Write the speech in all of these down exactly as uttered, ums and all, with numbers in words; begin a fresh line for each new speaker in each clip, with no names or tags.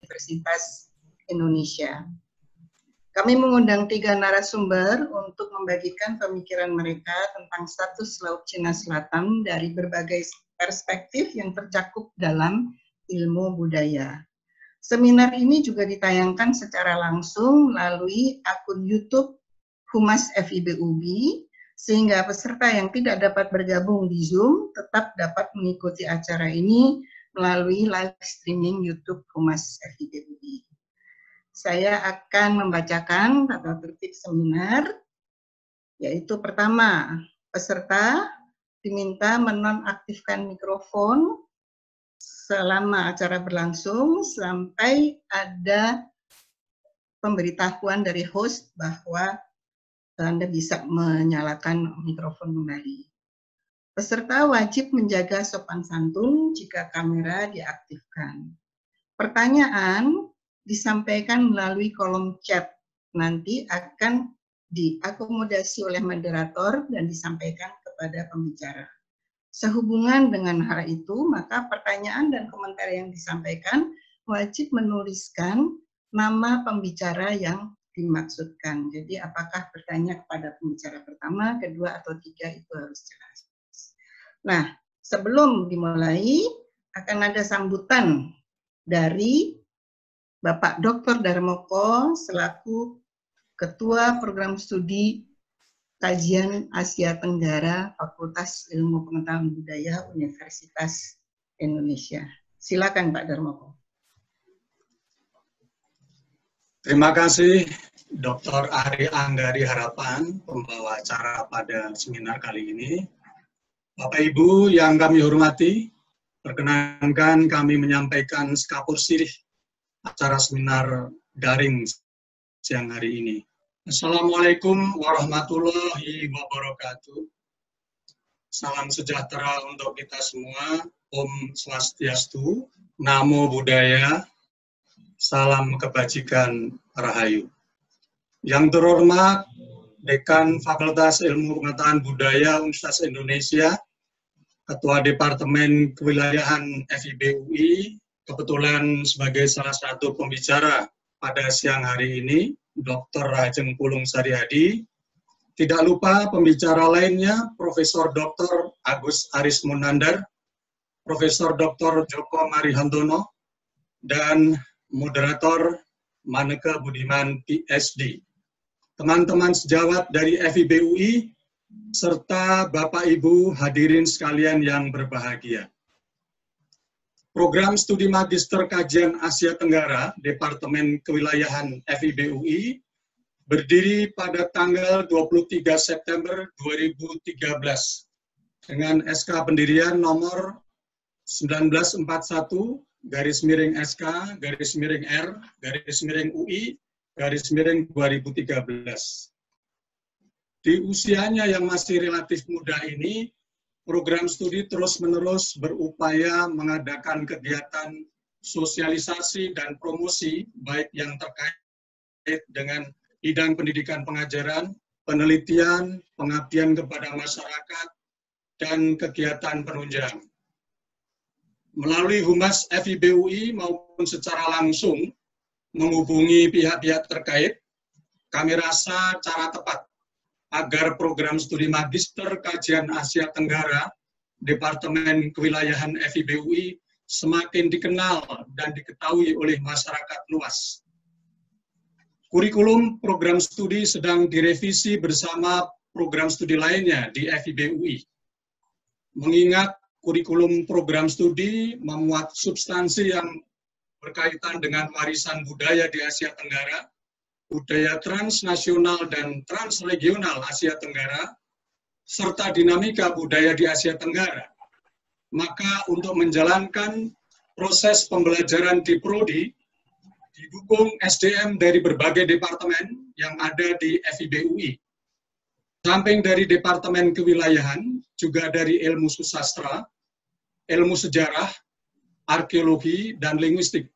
Universitas Indonesia. Kami mengundang tiga narasumber untuk membagikan pemikiran mereka tentang status Laut Cina Selatan dari berbagai perspektif yang tercakup dalam ilmu budaya. Seminar ini juga ditayangkan secara langsung melalui akun YouTube Humas F I B U B, sehingga peserta yang tidak dapat bergabung di Zoom tetap dapat mengikuti acara ini melalui live streaming YouTube Humas F I B U B. Saya akan membacakan tata tertib seminar, yaitu pertama, peserta diminta menonaktifkan mikrofon selama acara berlangsung sampai ada pemberitahuan dari host bahwa Anda bisa menyalakan mikrofon kembali. Peserta wajib menjaga sopan santun jika kamera diaktifkan. Pertanyaan disampaikan melalui kolom chat, nanti akan diakomodasi oleh moderator dan disampaikan kepada pembicara. Sehubungan dengan hal itu, maka pertanyaan dan komentar yang disampaikan wajib menuliskan nama pembicara yang dimaksudkan. Jadi apakah bertanya kepada pembicara pertama, kedua, atau tiga, itu harus jelas. Nah, sebelum dimulai, akan ada sambutan dari Bapak Doktor Darmoko selaku Ketua Program Studi Kajian Asia Tenggara Fakultas Ilmu Pengetahuan Budaya Universitas Indonesia. Silakan Pak Darmoko.
Terima kasih Doktor Ari Anggari Harapan, pembawa acara pada seminar kali ini. Bapak Ibu yang kami hormati, perkenankan kami menyampaikan sekapur sirih acara seminar daring siang hari ini. Assalamualaikum warahmatullahi wabarakatuh. Salam sejahtera untuk kita semua. Om Swastiastu, Namo Buddhaya, salam kebajikan Rahayu. Yang terhormat Dekan Fakultas Ilmu Pengetahuan Budaya Universitas Indonesia, Ketua Departemen Kewilayahan F I B U I, kebetulan sebagai salah satu pembicara pada siang hari ini, Doktor Rajeng Pulung Sarihadi. Tidak lupa pembicara lainnya, Profesor Doktor Agus Aris Munandar, Profesor Doktor Joko Marihantono, dan moderator Maneka Budiman P S D. Teman-teman sejawat dari F I B U I, serta Bapak Ibu hadirin sekalian yang berbahagia. Program Studi Magister Kajian Asia Tenggara, Departemen Kewilayahan F I B U I, berdiri pada tanggal dua puluh tiga September dua ribu tiga belas dengan S K pendirian nomor seribu sembilan ratus empat puluh satu garis miring S K garis miring R garis miring U I garis miring dua ribu tiga belas. Di usianya yang masih relatif muda ini, program studi terus-menerus berupaya mengadakan kegiatan sosialisasi dan promosi, baik yang terkait dengan bidang pendidikan pengajaran, penelitian, pengabdian kepada masyarakat, dan kegiatan penunjang. Melalui Humas F I B U I maupun secara langsung menghubungi pihak-pihak terkait, kami rasa cara tepat agar program studi Magister Kajian Asia Tenggara, Departemen Kewilayahan F I B U I semakin dikenal dan diketahui oleh masyarakat luas. Kurikulum program studi sedang direvisi bersama program studi lainnya di F I B U I. Mengingat kurikulum program studi memuat substansi yang berkaitan dengan warisan budaya di Asia Tenggara, budaya transnasional dan transregional Asia Tenggara, serta dinamika budaya di Asia Tenggara. Maka untuk menjalankan proses pembelajaran di Prodi, didukung S D M dari berbagai departemen yang ada di F I B U I. Samping dari Departemen Kewilayahan, juga dari ilmu susastra, ilmu sejarah, arkeologi, dan linguistik.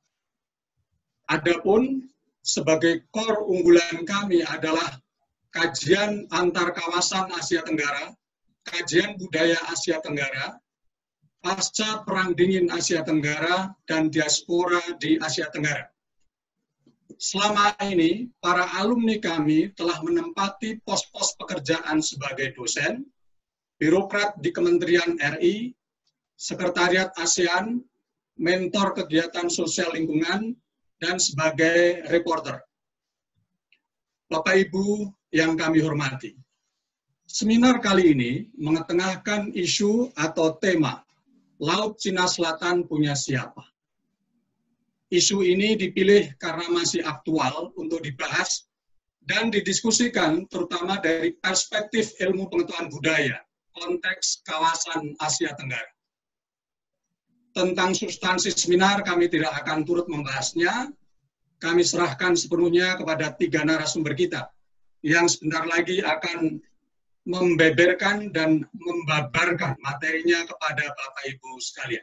Adapun sebagai core unggulan kami adalah kajian antar kawasan Asia Tenggara, kajian budaya Asia Tenggara, pasca Perang Dingin Asia Tenggara, dan diaspora di Asia Tenggara. selama ini para alumni kami telah menempati pos-pos pekerjaan sebagai dosen, birokrat di Kementerian R I, Sekretariat ASEAN, mentor kegiatan sosial lingkungan, dan sebagai reporter. Bapak Ibu yang kami hormati, seminar kali ini mengetengahkan isu atau tema Laut Cina Selatan punya siapa? Isu ini dipilih karena masih aktual untuk dibahas dan didiskusikan terutama dari perspektif ilmu pengetahuan budaya, konteks kawasan Asia Tenggara. Tentang substansi seminar kami tidak akan turut membahasnya, kami serahkan sepenuhnya kepada tiga narasumber kita yang sebentar lagi akan membeberkan dan membabarkan materinya kepada Bapak Ibu sekalian.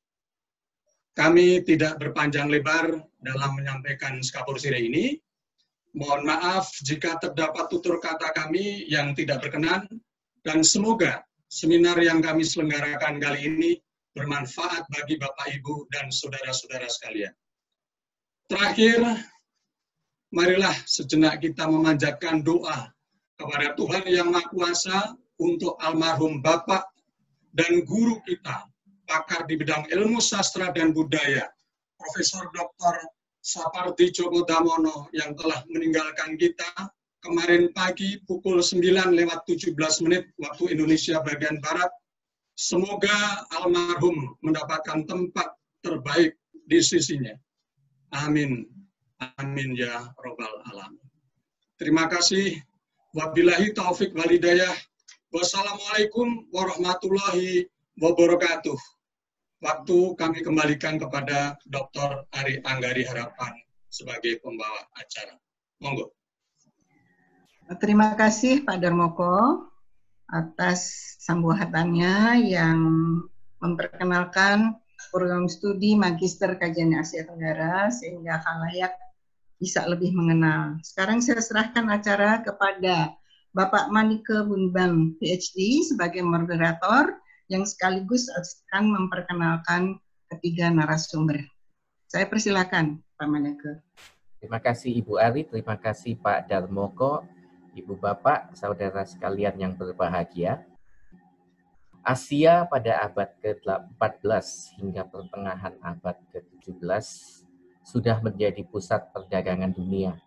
Kami tidak berpanjang lebar dalam menyampaikan skapulsire ini. Mohon maaf jika terdapat tutur kata kami yang tidak berkenan, dan semoga seminar yang kami selenggarakan kali ini bermanfaat bagi Bapak, Ibu, dan saudara-saudara sekalian. Terakhir, marilah sejenak kita memanjatkan doa kepada Tuhan Yang Maha Kuasa untuk almarhum Bapak dan guru kita, pakar di bidang ilmu sastra dan budaya, Profesor Doktor Sapardi Djoko Damono yang telah meninggalkan kita kemarin pagi pukul sembilan lewat tujuh belas menit waktu Indonesia bagian Barat. Semoga almarhum mendapatkan tempat terbaik di sisinya. Amin. Amin ya Rabbal Alamin. Terima kasih. Wabillahi taufik walhidayah. Wassalamualaikum warahmatullahi wabarakatuh. Waktu kami kembalikan kepada Doktor Ari Anggari Harapan sebagai pembawa acara. Monggo.
Terima kasih Pak Darmoko atas sambutannya yang memperkenalkan program studi Magister Kajian Asia Tenggara sehingga khalayak bisa lebih mengenal. Sekarang saya serahkan acara kepada Bapak Manike Bunbang, P H D, sebagai moderator yang sekaligus akan memperkenalkan ketiga narasumber. Saya persilakan, Pak Manike.
Terima kasih Ibu Ari, terima kasih Pak Darmoko, Ibu Bapak, saudara sekalian yang berbahagia. Asia pada abad ke empat belas hingga pertengahan abad ke tujuh belas sudah menjadi pusat perdagangan dunia.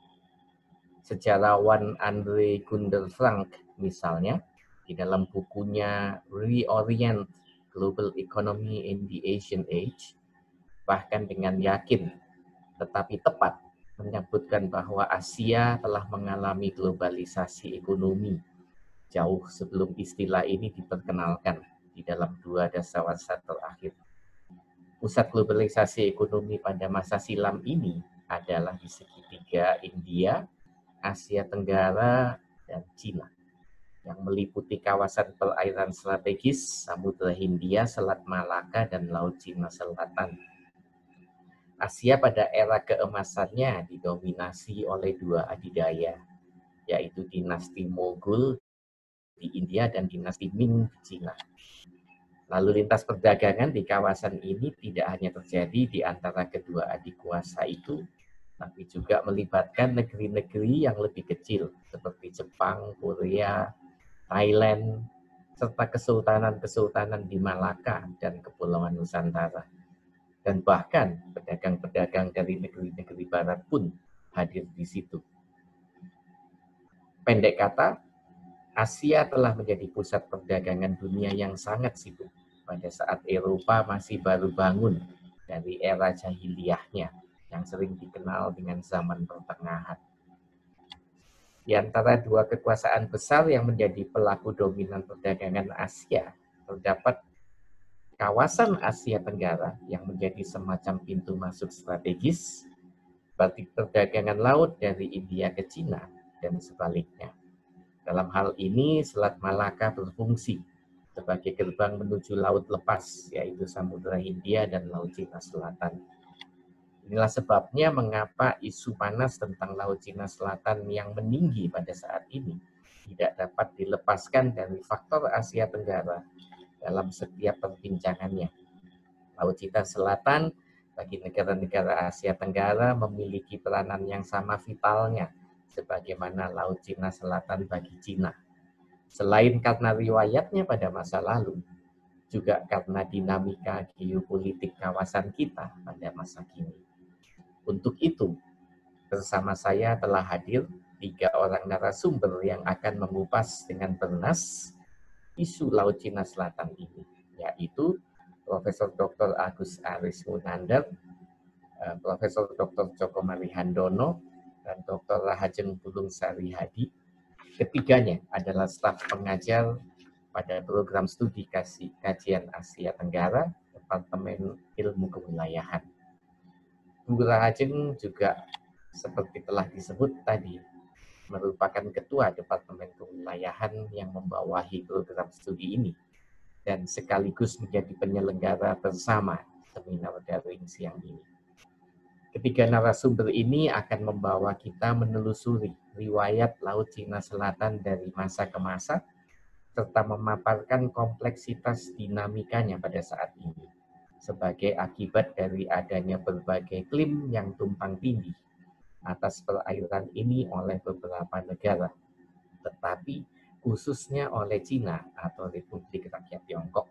Sejarawan Andre Gunder Frank misalnya, di dalam bukunya Reorient Global Economy in the Asian Age, bahkan dengan yakin tetapi tepat menyebutkan bahwa Asia telah mengalami globalisasi ekonomi jauh sebelum istilah ini diperkenalkan di dalam dua dasawarsa terakhir. Pusat globalisasi ekonomi pada masa silam ini adalah di segitiga India, Asia Tenggara, dan Cina, yang meliputi kawasan perairan strategis Samudra Hindia, Selat Malaka, dan Laut Cina Selatan. Asia pada era keemasannya didominasi oleh dua adidaya, yaitu dinasti Moghul di India dan dinasti Ming di Cina. Lalu lintas perdagangan di kawasan ini tidak hanya terjadi di antara kedua adik kuasa itu, tapi juga melibatkan negeri-negeri yang lebih kecil seperti Jepang, Korea, Thailand, serta kesultanan-kesultanan di Malaka dan Kepulauan Nusantara. Dan bahkan pedagang-pedagang dari negeri-negeri barat pun hadir di situ. Pendek kata, Asia telah menjadi pusat perdagangan dunia yang sangat sibuk pada saat Eropa masih baru bangun dari era jahiliyahnya yang sering dikenal dengan zaman pertengahan. Di antara dua kekuasaan besar yang menjadi pelaku dominan perdagangan Asia, terdapat kawasan Asia Tenggara yang menjadi semacam pintu masuk strategis bagi perdagangan laut dari India ke Cina dan sebaliknya. Dalam hal ini, Selat Malaka berfungsi sebagai gerbang menuju laut lepas, yaitu Samudra Hindia dan Laut Cina Selatan. Inilah sebabnya mengapa isu panas tentang Laut Cina Selatan yang meninggi pada saat ini tidak dapat dilepaskan dari faktor Asia Tenggara dalam setiap perbincangannya. Laut Cina Selatan bagi negara-negara Asia Tenggara memiliki peranan yang sama vitalnya sebagaimana Laut Cina Selatan bagi Cina. Selain karena riwayatnya pada masa lalu, juga karena dinamika geopolitik kawasan kita pada masa kini. Untuk itu, bersama saya telah hadir tiga orang narasumber yang akan mengupas dengan bernas isu Laut Cina Selatan ini, yaitu Profesor Doktor Agus Aris Munandar, Profesor Doktor Djoko Marihandono, dan Doktor Rahajeng Pulung Sari Hadi. Ketiganya adalah staf pengajar pada program studi kajian Asia Tenggara, Departemen Ilmu Kewilayahan. Bu Rahajeng juga seperti telah disebut tadi, merupakan ketua Departemen Kewilayahan yang membawahi program studi ini dan sekaligus menjadi penyelenggara bersama seminar daring siang ini. Ketiga narasumber ini akan membawa kita menelusuri riwayat Laut Cina Selatan dari masa ke masa, serta memaparkan kompleksitas dinamikanya pada saat ini, sebagai akibat dari adanya berbagai klaim yang tumpang tindih atas perairan ini oleh beberapa negara, tetapi khususnya oleh Cina atau Republik Rakyat Tiongkok.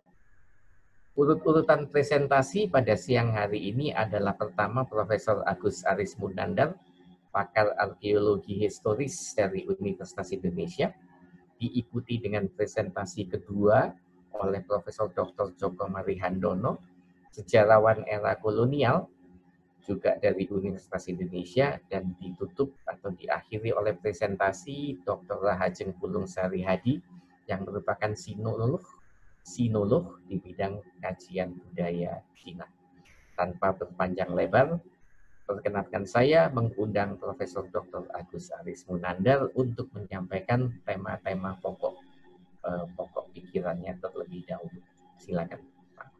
Urut-urutan presentasi pada siang hari ini adalah pertama Profesor Agus Aris Munandar, pakar arkeologi historis dari Universitas Indonesia, diikuti dengan presentasi kedua oleh Profesor Doktor Djoko Marihandono, sejarawan era kolonial, juga dari Universitas Indonesia, dan ditutup atau diakhiri oleh presentasi Doktor Rahajeng Pulung Sari Hadi yang merupakan sinolog, sinolog di bidang kajian budaya Cina. Tanpa berpanjang lebar, perkenankan saya mengundang Profesor Doktor Agus Aris Munandar untuk menyampaikan tema-tema pokok eh, pokok pikirannya terlebih dahulu. Silakan, Pak.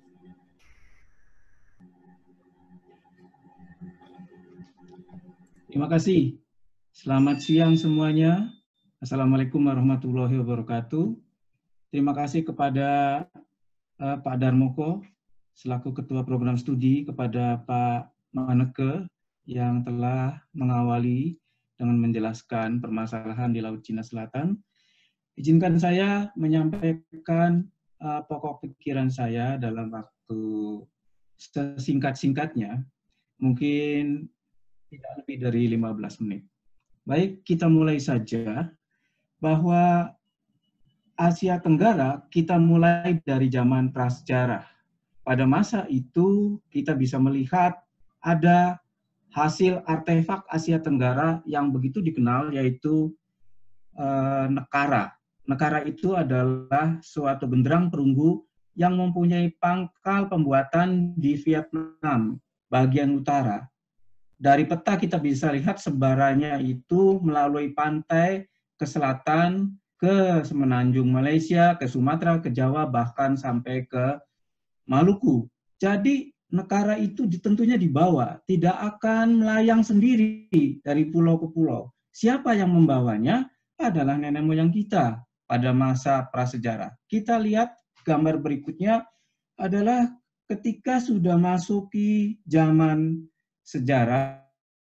Terima kasih. Selamat siang semuanya. Assalamualaikum warahmatullahi wabarakatuh. Terima kasih kepada uh, Pak Darmoko selaku Ketua Program Studi, kepada Pak Maneke yang telah mengawali dengan menjelaskan permasalahan di Laut Cina Selatan. Izinkan saya menyampaikan uh, pokok pikiran saya dalam waktu sesingkat-singkatnya, mungkin tidak lebih dari lima belas menit. Baik, kita mulai saja bahwa Asia Tenggara kita mulai dari zaman prasejarah. Pada masa itu kita bisa melihat ada hasil artefak Asia Tenggara yang begitu dikenal, yaitu eh, nekara. Nekara itu adalah suatu genderang perunggu yang mempunyai pangkal pembuatan di Vietnam bagian utara. Dari peta kita bisa lihat sebarannya itu melalui pantai ke selatan, ke semenanjung Malaysia, ke Sumatera, ke Jawa, bahkan sampai ke Maluku. Jadi nekara itu tentunya dibawa, tidak akan melayang sendiri dari pulau ke pulau. Siapa yang membawanya? Adalah nenek moyang kita pada masa prasejarah. Kita lihat gambar berikutnya adalah ketika sudah masuki zaman sejarah,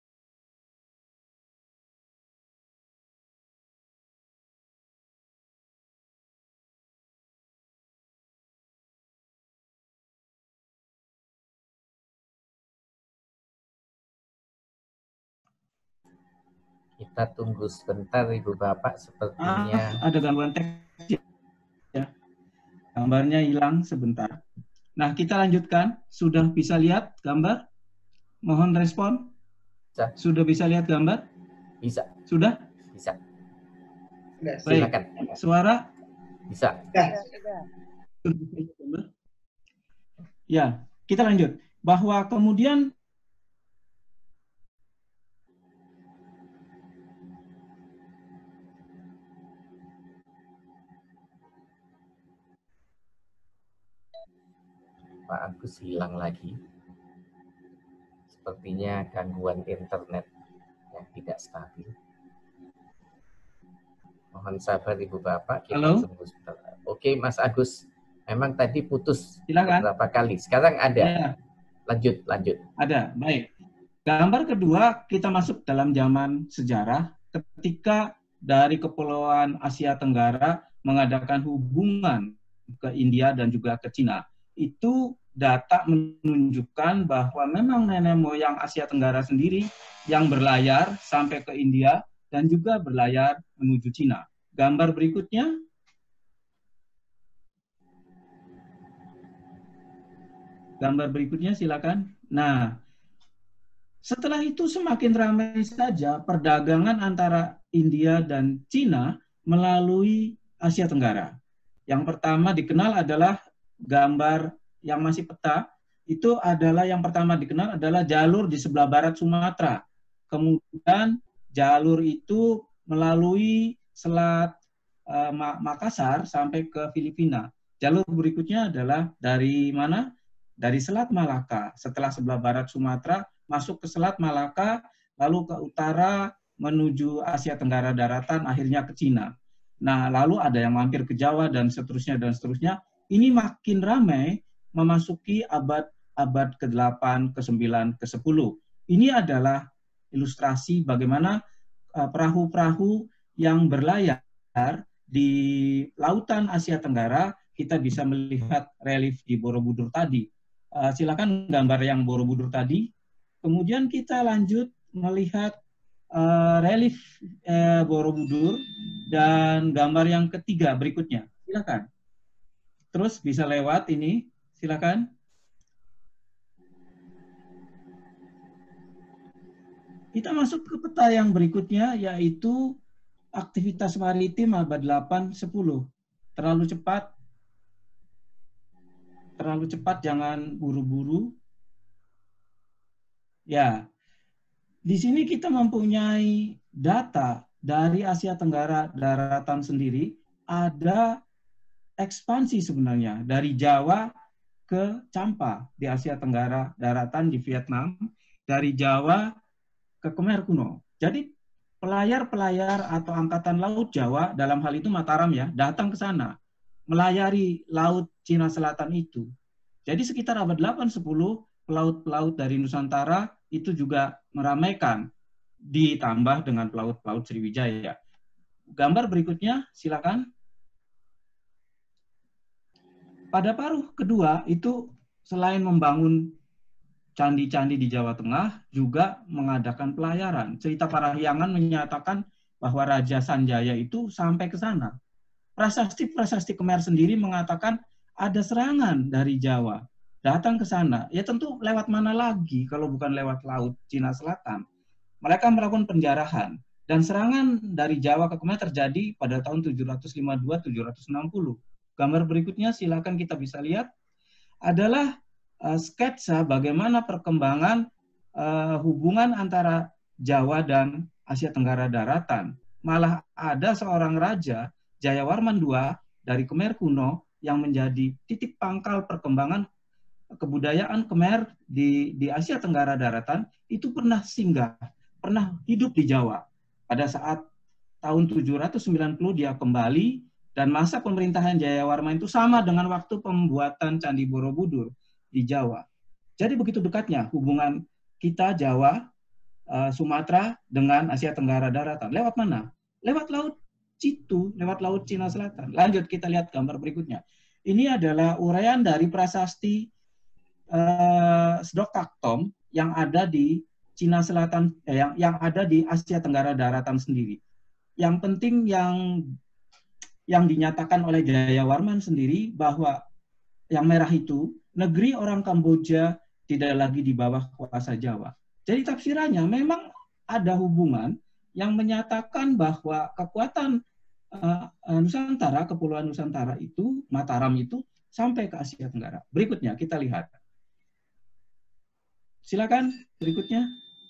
kita tunggu sebentar Ibu Bapak, sepertinya
ah, ada gangguan teknis ya. Gambarnya hilang sebentar. Nah, kita lanjutkan. Sudah bisa lihat gambar? Mohon respon.
bisa.
Sudah bisa lihat gambar?
Bisa.
Sudah?
Bisa.
Baik.
Silakan.
Suara?
Bisa.
Ya, kita lanjut. Bahwa kemudian
Pak Agus hilang lagi. Sepertinya gangguan internet yang tidak stabil. Mohon sabar Ibu Bapak, kita
Halo?
tunggu sebentar. Oke, Mas Agus, memang tadi putus
Silakan.
beberapa kali. Sekarang ada.
Ya.
Lanjut, lanjut.
Ada, baik. Gambar kedua, kita masuk dalam zaman sejarah ketika dari Kepulauan Asia Tenggara mengadakan hubungan ke India dan juga ke Cina. Itu data menunjukkan bahwa memang nenek moyang Asia Tenggara sendiri yang berlayar sampai ke India dan juga berlayar menuju Cina. Gambar berikutnya. Gambar berikutnya silakan. Nah, setelah itu semakin ramai saja perdagangan antara India dan Cina melalui Asia Tenggara. Yang pertama dikenal adalah gambar yang masih peta, itu adalah yang pertama dikenal adalah jalur di sebelah barat Sumatera. Kemudian jalur itu melalui Selat uh, Makassar sampai ke Filipina. Jalur berikutnya adalah dari mana? Dari Selat Malaka. Setelah sebelah barat Sumatera, masuk ke Selat Malaka, lalu ke utara menuju Asia Tenggara daratan, akhirnya ke Cina. Nah, lalu ada yang mampir ke Jawa dan seterusnya dan seterusnya. Ini makin ramai memasuki abad abad ke delapan, ke sembilan, ke sepuluh. Ini adalah ilustrasi bagaimana perahu-perahu yang berlayar di lautan Asia Tenggara. Kita bisa melihat relief di Borobudur tadi. Uh, silakan gambar yang Borobudur tadi. Kemudian kita lanjut melihat uh, relief uh, Borobudur dan gambar yang ketiga berikutnya. Silakan. Terus bisa lewat ini. Silakan. Kita masuk ke peta yang berikutnya, yaitu aktivitas maritim abad delapan sepuluh. Terlalu cepat. Terlalu cepat, jangan buru-buru. Ya, di sini kita mempunyai data dari Asia Tenggara daratan sendiri, ada ekspansi sebenarnya dari Jawa ke Champa di Asia Tenggara daratan di Vietnam, dari Jawa ke Khmer kuno. Jadi pelayar-pelayar atau angkatan laut Jawa, dalam hal itu Mataram ya, datang ke sana, melayari laut Cina Selatan itu. Jadi sekitar abad delapan sepuluh, pelaut-pelaut dari Nusantara itu juga meramaikan, ditambah dengan pelaut-pelaut Sriwijaya. Gambar berikutnya, silakan. Pada paruh kedua itu selain membangun candi-candi di Jawa Tengah, juga mengadakan pelayaran. Cerita Parahyangan menyatakan bahwa Raja Sanjaya itu sampai ke sana. Prasasti-prasasti Khmer sendiri mengatakan ada serangan dari Jawa, datang ke sana. Ya tentu lewat mana lagi kalau bukan lewat laut Cina Selatan. Mereka melakukan penjarahan. Dan serangan dari Jawa ke Khmer terjadi pada tahun tujuh ratus lima puluh dua sampai tujuh ratus enam puluh. Gambar berikutnya silakan kita bisa lihat. Adalah uh, sketsa bagaimana perkembangan uh, hubungan antara Jawa dan Asia Tenggara daratan. Malah ada seorang raja, Jayawarman kedua dari Khmer kuno yang menjadi titik pangkal perkembangan kebudayaan Khmer di, di Asia Tenggara daratan, itu pernah singgah, pernah hidup di Jawa. Pada saat tahun tujuh ratus sembilan puluh dia kembali, dan masa pemerintahan Jayawarman itu sama dengan waktu pembuatan Candi Borobudur di Jawa. Jadi begitu dekatnya hubungan kita Jawa, uh, Sumatera dengan Asia Tenggara daratan. Lewat mana? Lewat laut Citu, lewat laut Cina Selatan. Lanjut kita lihat gambar berikutnya. Ini adalah uraian dari prasasti uh, Sdok Kaktom yang ada di Cina Selatan, eh, yang, yang ada di Asia Tenggara daratan sendiri. Yang penting yang yang dinyatakan oleh Jayawarman sendiri bahwa yang merah itu negeri orang Kamboja tidak lagi di bawah kuasa Jawa. Jadi tafsirannya memang ada hubungan yang menyatakan bahwa kekuatan uh, Nusantara, Kepulauan Nusantara itu, Mataram itu, sampai ke Asia Tenggara. Berikutnya kita lihat. Silakan berikutnya.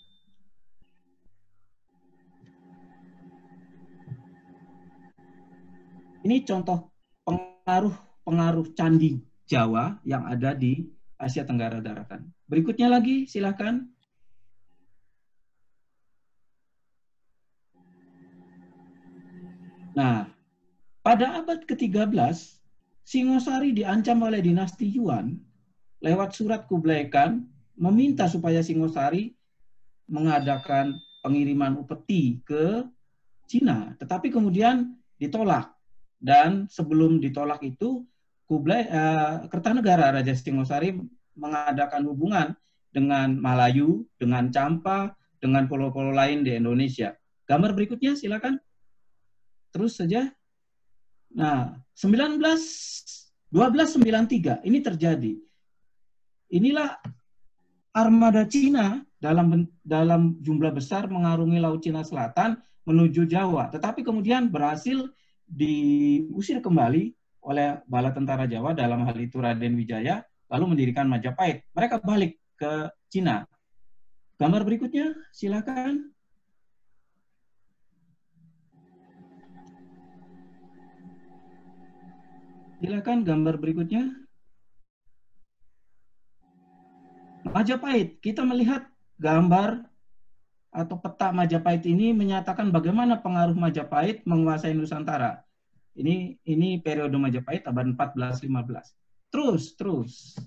Ini contoh pengaruh-pengaruh candi Jawa yang ada di Asia Tenggara daratan. Berikutnya lagi, silakan. Nah, pada abad ke tiga belas, Singosari diancam oleh dinasti Yuan lewat surat Kublai Khan meminta supaya Singosari mengadakan pengiriman upeti ke Cina, tetapi kemudian ditolak. Dan sebelum ditolak itu, Kublai uh, Kertanegara Raja Singosari mengadakan hubungan dengan Malayu, dengan Champa, dengan pulau-pulau lain di Indonesia. Gambar berikutnya silakan. Terus saja. Nah, dua belas sembilan puluh tiga ini terjadi. Inilah armada Cina dalam dalam jumlah besar mengarungi Laut Cina Selatan menuju Jawa, tetapi kemudian berhasil diusir kembali oleh bala tentara Jawa, dalam hal itu Raden Wijaya, lalu mendirikan Majapahit. Mereka balik ke Cina. Gambar berikutnya, silakan. Silakan gambar berikutnya. Majapahit, kita melihat gambar atau peta Majapahit ini menyatakan bagaimana pengaruh Majapahit menguasai Nusantara. Ini ini periode Majapahit abad empat belas lima belas. Terus, terus.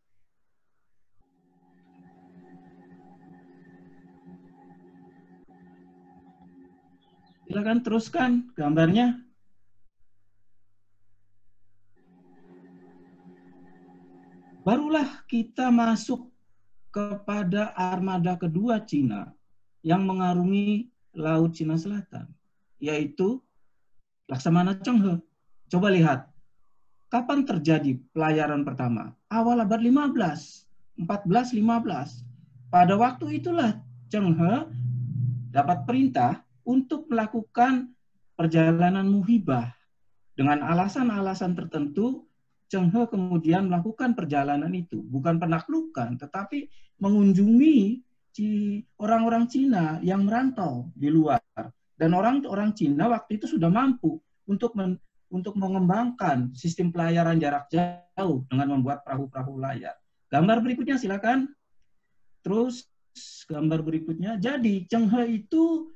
Silakan teruskan gambarnya. Barulah kita masuk kepada armada kedua Cina yang mengarungi Laut Cina Selatan, yaitu Laksamana Cheng He. Coba lihat, kapan terjadi pelayaran pertama? Awal abad lima belas, empat belas lima belas. Pada waktu itulah Cheng He dapat perintah untuk melakukan perjalanan muhibah. Dengan alasan-alasan tertentu, Cheng He kemudian melakukan perjalanan itu. Bukan penaklukan, tetapi mengunjungi orang-orang Cina yang merantau di luar. Dan orang-orang Cina waktu itu sudah mampu untuk men, untuk mengembangkan sistem pelayaran jarak jauh dengan membuat perahu-perahu layar. Gambar berikutnya silakan. Terus gambar berikutnya. Jadi Cheng He itu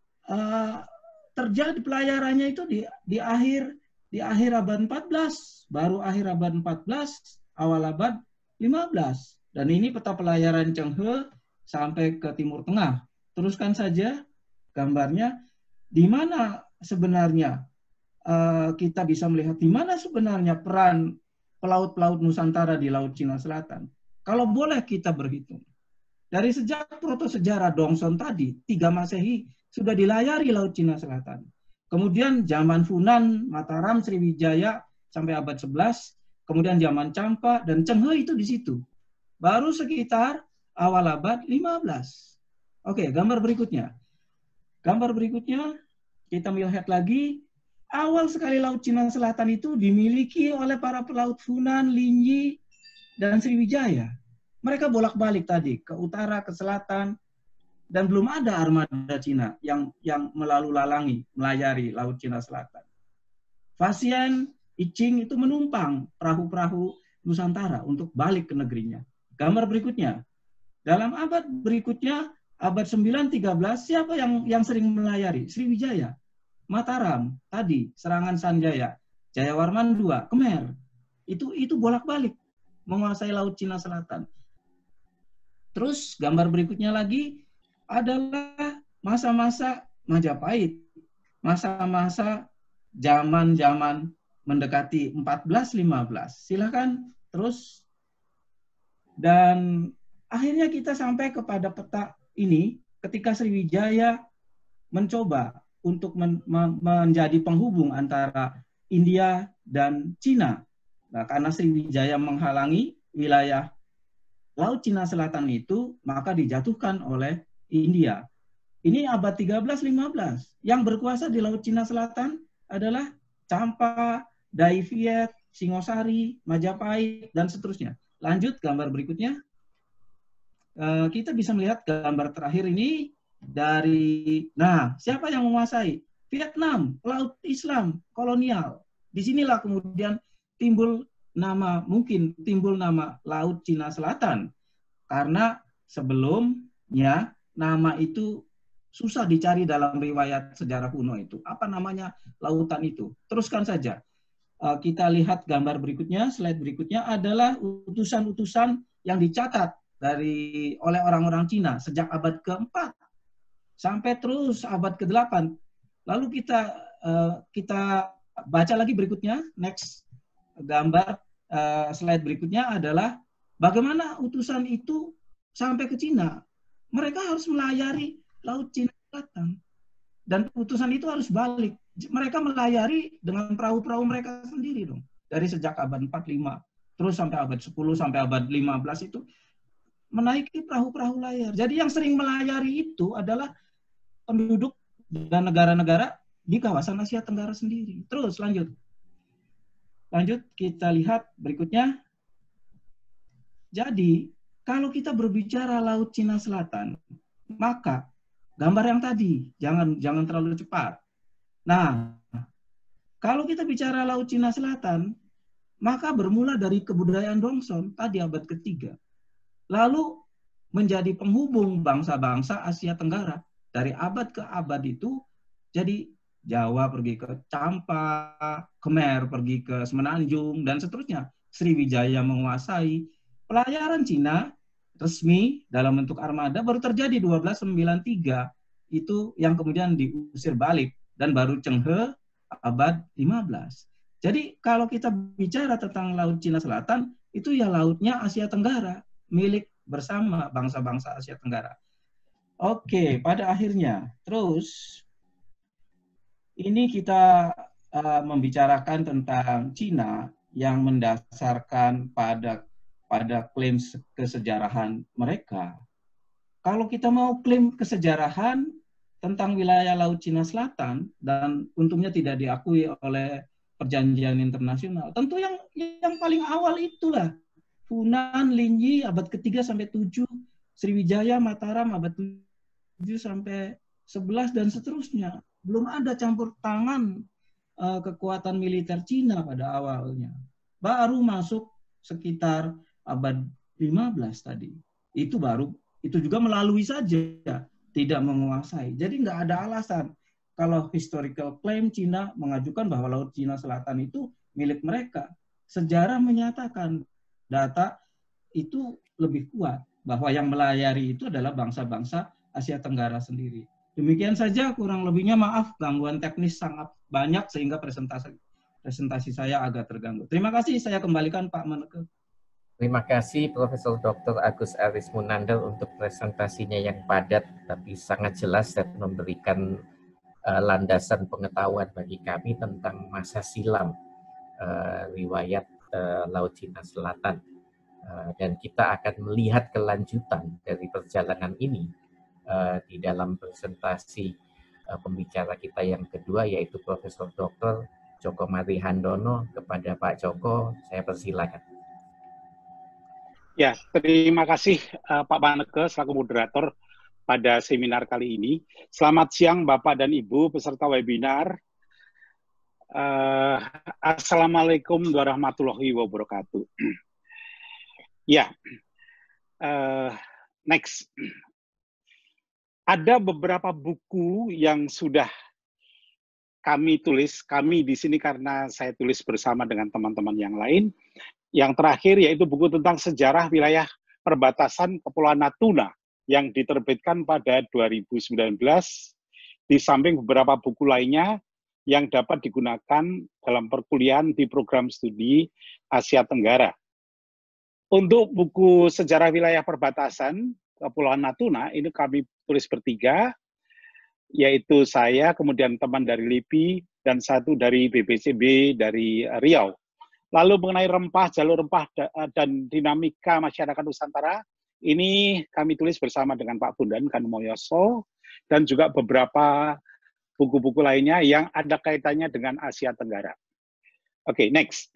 uh, terjadi pelayarannya itu di di akhir di akhir abad empat belas, baru akhir abad empat belas, awal abad lima belas. Dan ini peta pelayaran Cheng He sampai ke Timur Tengah. Teruskan saja gambarnya. Di mana sebenarnya uh, kita bisa melihat di mana sebenarnya peran pelaut-pelaut Nusantara di Laut Cina Selatan. Kalau boleh kita berhitung. Dari sejak proto-sejarah Dongson tadi, tiga Masehi sudah dilayari Laut Cina Selatan. Kemudian zaman Funan, Mataram, Sriwijaya sampai abad sebelas, kemudian zaman Champa dan Cheng He itu di situ. Baru sekitar awal abad lima belas. Oke, gambar berikutnya. Gambar berikutnya, kita melihat lagi, awal sekali Laut Cina Selatan itu dimiliki oleh para pelaut Funan, Linyi, dan Sriwijaya. Mereka bolak-balik tadi, ke utara, ke selatan, dan belum ada armada Cina yang yang melalu lalangi, melayari Laut Cina Selatan. Fasien, Icing itu menumpang perahu-perahu Nusantara untuk balik ke negerinya. Gambar berikutnya. Dalam abad berikutnya, abad sembilan tiga belas, siapa yang yang sering melayari? Sriwijaya, Mataram, tadi serangan Sanjaya, Jayawarman kedua, Khmer. Itu itu bolak-balik menguasai Laut Cina Selatan. Terus gambar berikutnya lagi adalah masa-masa Majapahit. Masa-masa zaman-zaman mendekati empat belas lima belas. Silakan terus. Dan akhirnya kita sampai kepada peta ini ketika Sriwijaya mencoba untuk men menjadi penghubung antara India dan Cina. Nah, karena Sriwijaya menghalangi wilayah Laut Cina Selatan itu, maka dijatuhkan oleh India. Ini abad tiga belas lima belas. Yang berkuasa di Laut Cina Selatan adalah Champa, Dai Viet, Singosari, Majapahit, dan seterusnya. Lanjut gambar berikutnya. Uh, kita bisa melihat gambar terakhir ini dari, nah, siapa yang menguasai? Vietnam, Laut Islam, kolonial. Disinilah kemudian timbul nama, mungkin timbul nama Laut Cina Selatan. Karena sebelumnya nama itu susah dicari dalam riwayat sejarah kuno itu. Apa namanya lautan itu? Teruskan saja. Uh, kita lihat gambar berikutnya, slide berikutnya adalah utusan-utusan yang dicatat dari oleh orang-orang Cina sejak abad keempat sampai terus abad kedelapan. Lalu kita uh, kita baca lagi berikutnya, next gambar uh, slide berikutnya adalah bagaimana utusan itu sampai ke Cina. Mereka harus melayari Laut Cina Selatan dan utusan itu harus balik. Mereka melayari dengan perahu-perahu mereka sendiri dong. Dari sejak abad empat puluh lima terus sampai abad sepuluh sampai abad lima belas itu menaiki perahu-perahu layar. Jadi yang sering melayari itu adalah penduduk dan negara-negara di kawasan Asia Tenggara sendiri. Terus lanjut. Lanjut kita lihat berikutnya. Jadi kalau kita berbicara Laut Cina Selatan, maka gambar yang tadi, jangan jangan terlalu cepat. Nah, kalau kita bicara Laut Cina Selatan, maka bermula dari kebudayaan Dongson tadi abad ketiga. Lalu menjadi penghubung bangsa-bangsa Asia Tenggara. Dari abad ke abad itu, jadi Jawa pergi ke Champa, Khmer pergi ke Semenanjung, dan seterusnya. Sriwijaya menguasai. Pelayaran Cina resmi dalam bentuk armada baru terjadi dua belas sembilan puluh tiga. Itu yang kemudian diusir balik. Dan baru Cheng He abad lima belas. Jadi kalau kita bicara tentang Laut Cina Selatan, itu ya lautnya Asia Tenggara, milik bersama bangsa-bangsa Asia Tenggara. Oke, pada akhirnya, terus ini kita uh, membicarakan tentang Cina yang mendasarkan pada pada klaim kesejarahan mereka. Kalau kita mau klaim kesejarahan tentang wilayah Laut Cina Selatan dan untungnya tidak diakui oleh perjanjian internasional, tentu yang yang paling awal itulah Funan, Linyi abad ketiga sampai tujuh, Sriwijaya, Mataram abad tujuh sampai sebelas dan seterusnya. Belum ada campur tangan uh, kekuatan militer Cina pada awalnya. Baru masuk sekitar abad lima belas tadi. Itu baru itu juga melalui saja, tidak menguasai. Jadi nggak ada alasan kalau historical claim Cina mengajukan bahwa Laut Cina Selatan itu milik mereka. Sejarah menyatakan data itu lebih kuat bahwa yang melayari itu adalah bangsa-bangsa Asia Tenggara sendiri. Demikian saja, kurang lebihnya maaf gangguan teknis sangat banyak sehingga presentasi presentasi saya agak terganggu. Terima kasih, saya kembalikan Pak Maneke.
Terima kasih Profesor Doktor Agus Aris Munandar untuk presentasinya yang padat tapi sangat jelas dan memberikan uh, landasan pengetahuan bagi kami tentang masa silam uh, riwayat uh, Laut Cina Selatan. Uh, dan kita akan melihat kelanjutan dari perjalanan ini uh, di dalam presentasi uh, pembicara kita yang kedua, yaitu Profesor Doktor Djoko Mari Handono. Kepada Pak Djoko, saya persilakan.
Ya, terima kasih uh, Pak Maneke selaku moderator pada seminar kali ini. Selamat siang Bapak dan Ibu peserta webinar. Uh, Assalamualaikum warahmatullahi wabarakatuh. Ya, uh, next. Ada beberapa buku yang sudah kami tulis, kami di sini karena saya tulis bersama dengan teman-teman yang lain. Yang terakhir yaitu buku tentang sejarah wilayah perbatasan Kepulauan Natuna yang diterbitkan pada dua ribu sembilan belas, di samping beberapa buku lainnya yang dapat digunakan dalam perkuliahan di program studi Asia Tenggara. Untuk buku sejarah wilayah perbatasan Kepulauan Natuna, ini kami tulis bertiga, yaitu saya, kemudian teman dari L I P I, dan satu dari B B C B dari Riau. Lalu mengenai rempah, jalur rempah, dan dinamika masyarakat Nusantara, ini kami tulis bersama dengan Pak Bondan Kanumoyoso, dan juga beberapa buku-buku lainnya yang ada kaitannya dengan Asia Tenggara. Oke, okay, next.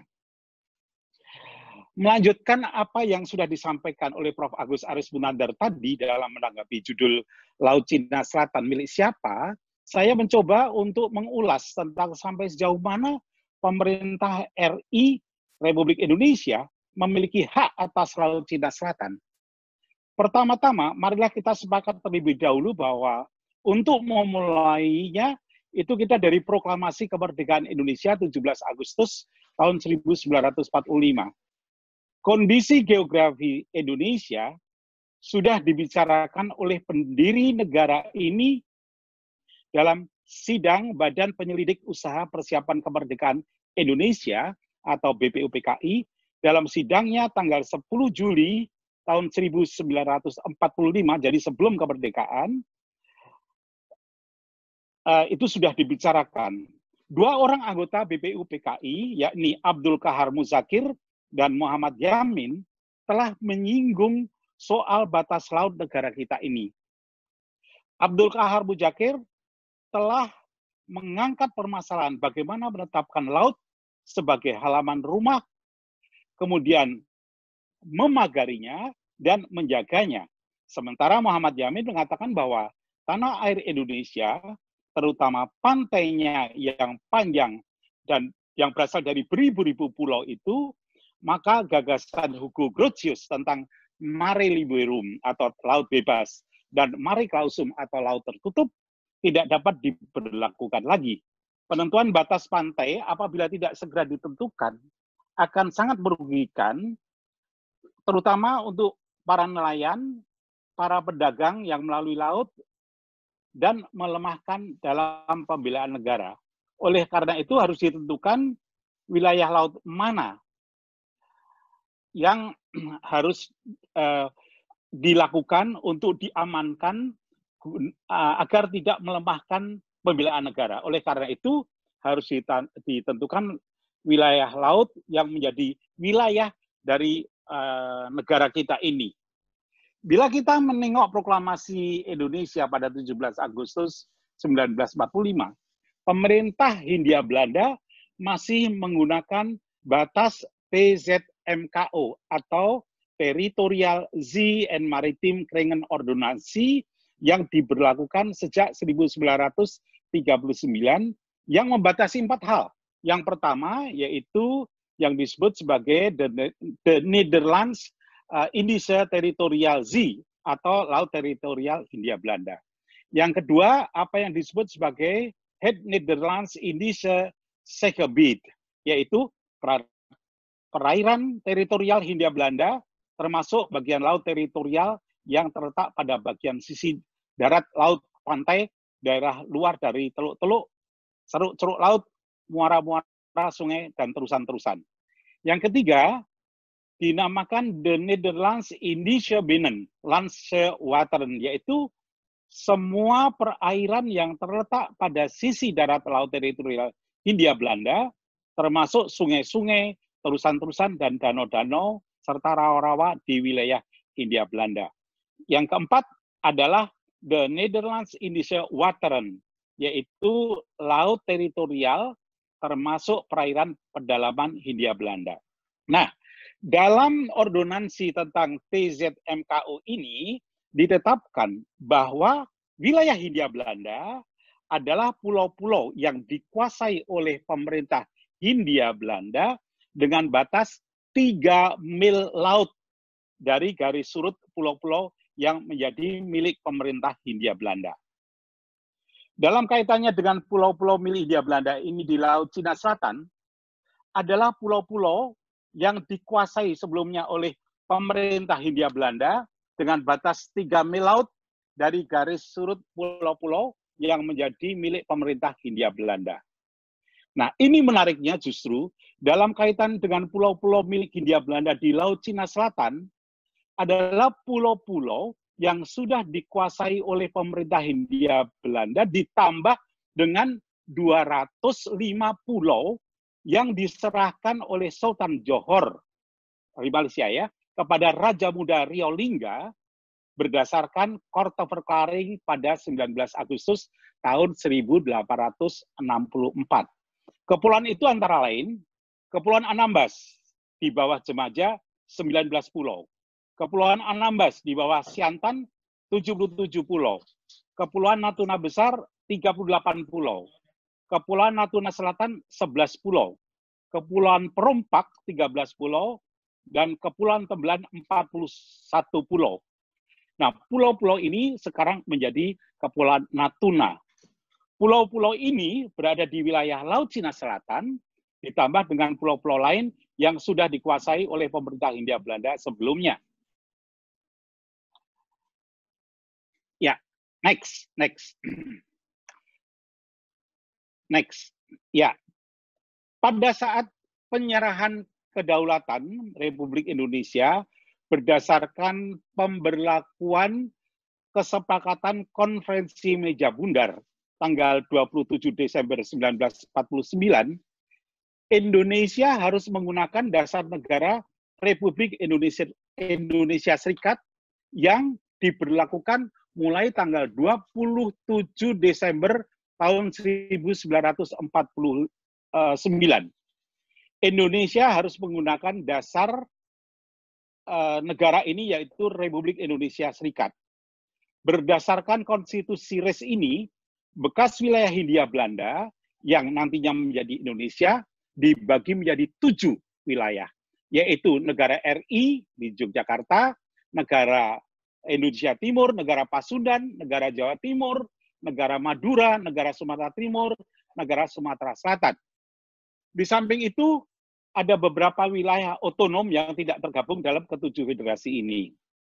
Melanjutkan apa yang sudah disampaikan oleh Profesor Agus Aris Munandar tadi dalam menanggapi judul Laut Cina Selatan milik siapa, saya mencoba untuk mengulas tentang sampai sejauh mana pemerintah R I Republik Indonesia memiliki hak atas Laut Cina Selatan. Pertama-tama, marilah kita sepakat terlebih dahulu bahwa untuk memulainya, itu kita dari Proklamasi Kemerdekaan Indonesia tujuh belas Agustus tahun seribu sembilan ratus empat puluh lima. kondisi geografi Indonesia sudah dibicarakan oleh pendiri negara ini dalam sidang Badan Penyelidik Usaha Persiapan Kemerdekaan Indonesia atau B P U P K I dalam sidangnya tanggal sepuluh Juli tahun seribu sembilan ratus empat puluh lima, jadi sebelum kemerdekaan, uh, itu sudah dibicarakan. Dua orang anggota B P U P K I, yakni Abdul Qahar Muzakir dan Muhammad Yamin, telah menyinggung soal batas laut negara kita ini. Abdul Qahar Muzakir telah mengangkat permasalahan bagaimana menetapkan laut sebagai halaman rumah, kemudian memagarinya dan menjaganya. Sementara Muhammad Yamin mengatakan bahwa tanah air Indonesia, terutama pantainya yang panjang dan yang berasal dari beribu-ribu pulau itu, maka gagasan Hugo Grotius tentang mare liberum atau laut bebas dan mare clausum atau laut tertutup tidak dapat diberlakukan lagi. Penentuan batas pantai apabila tidak segera ditentukan akan sangat merugikan, terutama untuk para nelayan, para pedagang yang melalui laut, dan melemahkan dalam pembelaan negara. Oleh karena itu harus ditentukan wilayah laut mana yang harus uh, dilakukan untuk diamankan uh, agar tidak melemahkan pembelaan negara. Oleh karena itu harus ditentukan wilayah laut yang menjadi wilayah dari uh, negara kita ini. Bila kita menengok proklamasi Indonesia pada tujuh belas Agustus seribu sembilan ratus empat puluh lima, pemerintah Hindia Belanda masih menggunakan batas T Z M K O atau Territorial Zee and Maritime Kringenordonnansie yang diberlakukan sejak seribu sembilan ratus tiga puluh sembilan yang membatasi empat hal. Yang pertama yaitu yang disebut sebagai the, the Netherlands uh, Indische Territorial Zee atau Laut Teritorial Hindia Belanda. Yang kedua, apa yang disebut sebagai Het Nederlands Indische Zeegebied, yaitu perairan teritorial Hindia Belanda, termasuk bagian laut teritorial yang terletak pada bagian sisi darat laut pantai, daerah luar dari teluk-teluk, ceruk-ceruk laut, muara-muara sungai, dan terusan-terusan. Yang ketiga, dinamakan The Netherlands Indische Binnen Landswateren, yaitu semua perairan yang terletak pada sisi darat laut teritorial Hindia Belanda, termasuk sungai-sungai, terusan-terusan, dan danau-danau, serta rawa-rawa di wilayah Hindia Belanda. Yang keempat adalah The Netherlands Indische Wateren, yaitu laut teritorial termasuk perairan pedalaman Hindia Belanda. Nah, dalam ordonansi tentang T Z M K O ini ditetapkan bahwa wilayah Hindia Belanda adalah pulau-pulau yang dikuasai oleh pemerintah Hindia Belanda dengan batas tiga mil laut dari garis surut pulau-pulau yang menjadi milik pemerintah Hindia Belanda. Dalam kaitannya dengan pulau-pulau milik Hindia Belanda ini di Laut Cina Selatan, adalah pulau-pulau yang dikuasai sebelumnya oleh pemerintah Hindia Belanda dengan batas tiga mil laut dari garis surut pulau-pulau yang menjadi milik pemerintah Hindia Belanda. Nah, ini menariknya justru dalam kaitan dengan pulau-pulau milik Hindia Belanda di Laut Cina Selatan adalah pulau-pulau yang sudah dikuasai oleh pemerintah Hindia Belanda ditambah dengan dua ratus lima pulau yang diserahkan oleh Sultan Johor dari Malaysia ya kepada Raja Muda Riau Lingga berdasarkan Court of Verklaring pada sembilan belas Agustus tahun seribu delapan ratus enam puluh empat. Kepulauan itu antara lain Kepulauan Anambas di bawah Jemaja sembilan belas pulau. Kepulauan Anambas di bawah Siantan tujuh puluh tujuh pulau. Kepulauan Natuna Besar tiga puluh delapan pulau. Kepulauan Natuna Selatan sebelas pulau. Kepulauan Perompak tiga belas pulau dan Kepulauan Tembelan empat puluh satu pulau. Nah, pulau-pulau ini sekarang menjadi Kepulauan Natuna. Pulau-pulau ini berada di wilayah Laut Cina Selatan ditambah dengan pulau-pulau lain yang sudah dikuasai oleh pemerintah Hindia Belanda sebelumnya. Ya, next, next. Next. Ya. Pada saat penyerahan kedaulatan Republik Indonesia berdasarkan pemberlakuan kesepakatan Konferensi Meja Bundar tanggal dua puluh tujuh Desember seribu sembilan ratus empat puluh sembilan, Indonesia harus menggunakan dasar negara Republik Indonesia, Indonesia Serikat yang diberlakukan mulai tanggal dua puluh tujuh Desember tahun seribu sembilan ratus empat puluh sembilan. Indonesia harus menggunakan dasar uh, negara ini, yaitu Republik Indonesia Serikat. Berdasarkan konstitusi R I S ini, bekas wilayah Hindia Belanda yang nantinya menjadi Indonesia dibagi menjadi tujuh wilayah, yaitu negara R I di Yogyakarta, negara Indonesia Timur, negara Pasundan, negara Jawa Timur, negara Madura, negara Sumatera Timur, negara Sumatera Selatan. Di samping itu, ada beberapa wilayah otonom yang tidak tergabung dalam ketujuh federasi ini.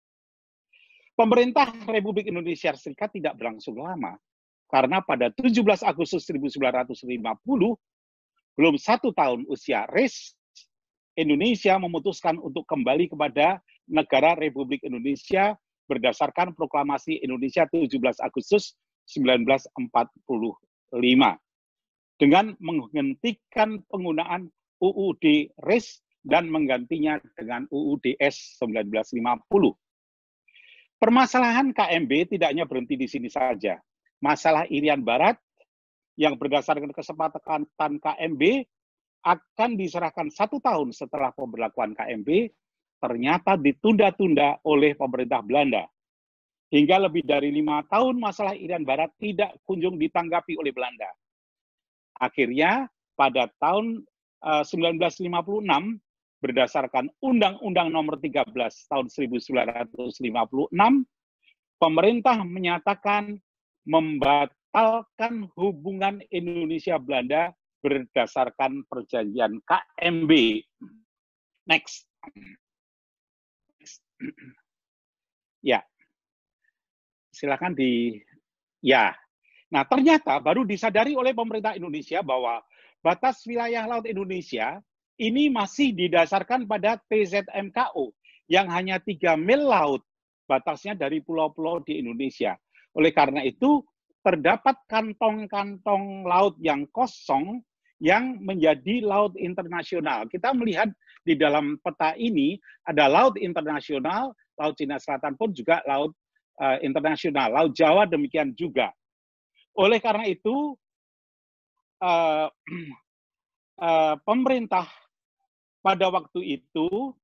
Pemerintah Republik Indonesia Serikat tidak berlangsung lama, karena pada tujuh belas Agustus seribu sembilan ratus lima puluh, belum satu tahun usia R I S, Indonesia memutuskan untuk kembali kepada negara Republik Indonesia berdasarkan Proklamasi Indonesia tujuh belas Agustus seribu sembilan ratus empat puluh lima. Dengan menghentikan penggunaan U U D R I S dan menggantinya dengan U U D S seribu sembilan ratus lima puluh. Permasalahan K M B tidak hanya berhenti di sini saja. Masalah Irian Barat yang berdasarkan kesepakatan K M B akan diserahkan satu tahun setelah pemberlakuan K M B, ternyata ditunda-tunda oleh pemerintah Belanda. Hingga lebih dari lima tahun masalah Irian Barat tidak kunjung ditanggapi oleh Belanda. Akhirnya pada tahun seribu sembilan ratus lima puluh enam, berdasarkan Undang-Undang Nomor tiga belas Tahun seribu sembilan ratus lima puluh enam, pemerintah menyatakan membatalkan hubungan Indonesia-Belanda berdasarkan perjanjian K M B. Next. Ya, silakan di. Ya, nah ternyata baru disadari oleh pemerintah Indonesia bahwa batas wilayah laut Indonesia ini masih didasarkan pada T Z M K O yang hanya tiga mil laut batasnya dari pulau-pulau di Indonesia. Oleh karena itu, terdapat kantong-kantong laut yang kosong yang menjadi laut internasional. Kita melihat di dalam peta ini ada laut internasional, laut Cina Selatan pun juga laut uh, internasional, laut Jawa demikian juga. Oleh karena itu, Uh, uh, pemerintah pada waktu itu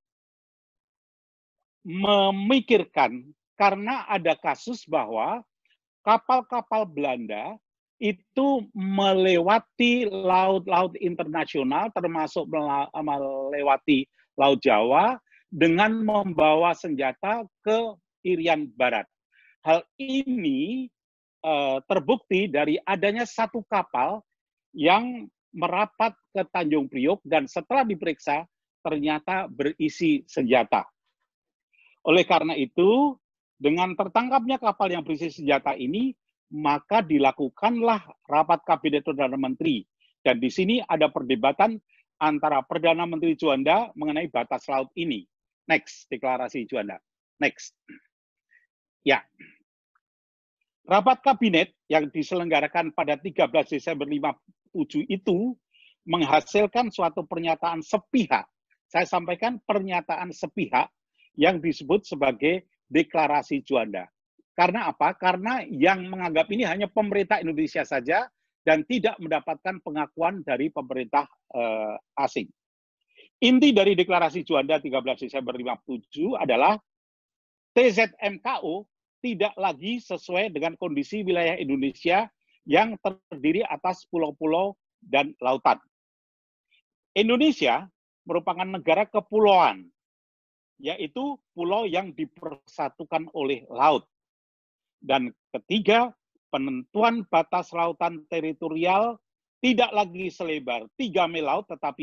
memikirkan, karena ada kasus bahwa kapal-kapal Belanda itu melewati laut-laut internasional, termasuk melewati Laut Jawa, dengan membawa senjata ke Irian Barat. Hal ini uh, terbukti dari adanya satu kapal yang merapat ke Tanjung Priok dan setelah diperiksa ternyata berisi senjata. Oleh karena itu, dengan tertangkapnya kapal yang berisi senjata ini, maka dilakukanlah rapat Kabinet Perdana Menteri. Dan di sini ada perdebatan antara Perdana Menteri Juanda mengenai batas laut ini. Next, deklarasi Juanda. Next. Ya. Rapat kabinet yang diselenggarakan pada tiga belas Desember lima puluh tujuh itu menghasilkan suatu pernyataan sepihak. Saya sampaikan pernyataan sepihak yang disebut sebagai deklarasi Juanda. Karena apa? Karena yang menganggap ini hanya pemerintah Indonesia saja dan tidak mendapatkan pengakuan dari pemerintah eh, asing. Inti dari deklarasi Juanda tiga belas Desember lima puluh tujuh adalah T Z M K O tidak lagi sesuai dengan kondisi wilayah Indonesia yang terdiri atas pulau-pulau dan lautan. Indonesia merupakan negara kepulauan, yaitu pulau yang dipersatukan oleh laut. Dan ketiga, penentuan batas lautan teritorial tidak lagi selebar tiga mil laut, tetapi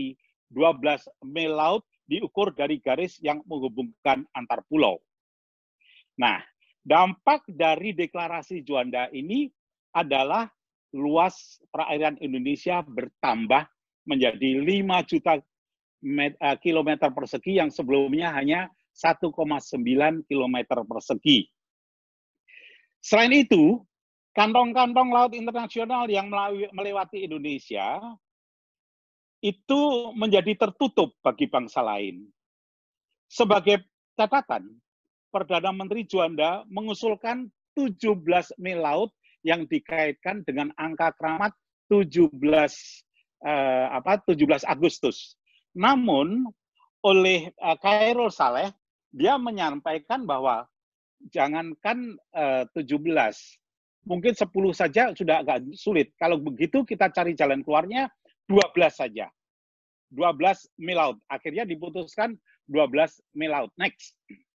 dua belas mil laut diukur dari garis yang menghubungkan antar pulau. Nah, dampak dari deklarasi Juanda ini adalah luas perairan Indonesia bertambah menjadi lima juta kilometer persegi yang sebelumnya hanya satu koma sembilan kilometer persegi. Selain itu, kantong-kantong laut internasional yang melewati Indonesia itu menjadi tertutup bagi bangsa lain. Sebagai catatan, Perdana Menteri Juanda mengusulkan tujuh belas mil laut yang dikaitkan dengan angka keramat tujuh belas eh, apa tujuh belas Agustus. Namun oleh eh, Khairul Saleh dia menyampaikan bahwa jangankan eh, tujuh belas, mungkin sepuluh saja sudah agak sulit. Kalau begitu kita cari jalan keluarnya dua belas saja. dua belas mil laut. Akhirnya diputuskan dua belas mil laut. Next.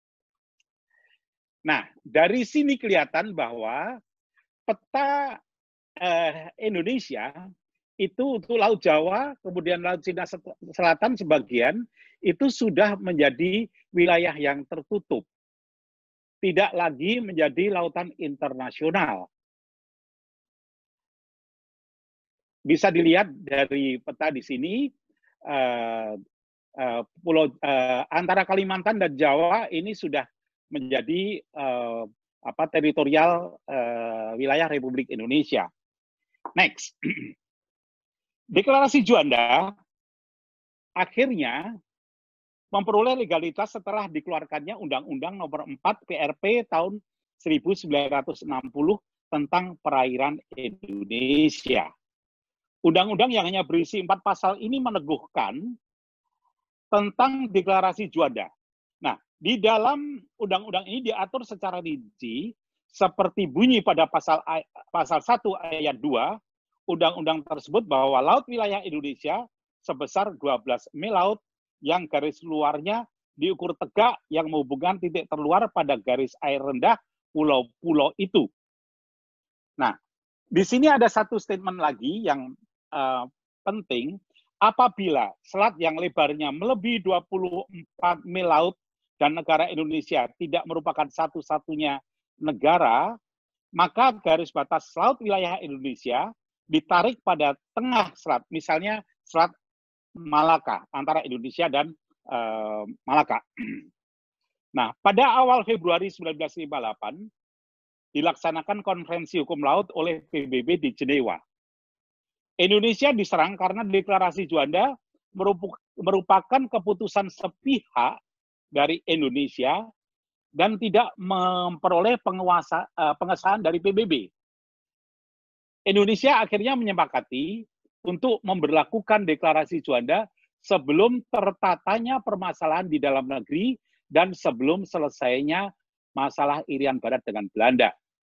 Nah, dari sini kelihatan bahwa peta eh, Indonesia itu untuk Laut Jawa, kemudian Laut Cina Selatan sebagian, itu sudah menjadi wilayah yang tertutup. Tidak lagi menjadi lautan internasional. Bisa dilihat dari peta di sini, uh, uh, pulau uh, antara Kalimantan dan Jawa ini sudah menjadi uh, apa teritorial uh, wilayah Republik Indonesia. Next. Deklarasi Juanda akhirnya memperoleh legalitas setelah dikeluarkannya Undang-Undang Nomor empat P R P tahun seribu sembilan ratus enam puluh tentang perairan Indonesia. Undang-undang yang hanya berisi empat pasal ini meneguhkan tentang deklarasi Juanda. Nah, di dalam undang-undang ini diatur secara rinci seperti bunyi pada pasal pasal satu ayat dua undang-undang tersebut bahwa laut wilayah Indonesia sebesar dua belas mil laut yang garis luarnya diukur tegak yang menghubungkan titik terluar pada garis air rendah pulau-pulau itu. Nah, di sini ada satu statement lagi yang uh, penting. Apabila selat yang lebarnya melebihi dua puluh empat mil laut dan negara Indonesia tidak merupakan satu-satunya negara, maka garis batas laut wilayah Indonesia ditarik pada tengah selat, misalnya selat Malaka, antara Indonesia dan uh, Malaka. Nah, pada awal Februari seribu sembilan ratus lima puluh delapan, dilaksanakan konferensi hukum laut oleh P B B di Jenewa. Indonesia diserang karena deklarasi Juanda merupakan keputusan sepihak dari Indonesia dan tidak memperoleh penguasa, uh, pengesahan dari P B B. Indonesia akhirnya menyepakati untuk memberlakukan deklarasi Juanda sebelum tertatanya permasalahan di dalam negeri dan sebelum selesainya masalah Irian Barat dengan Belanda.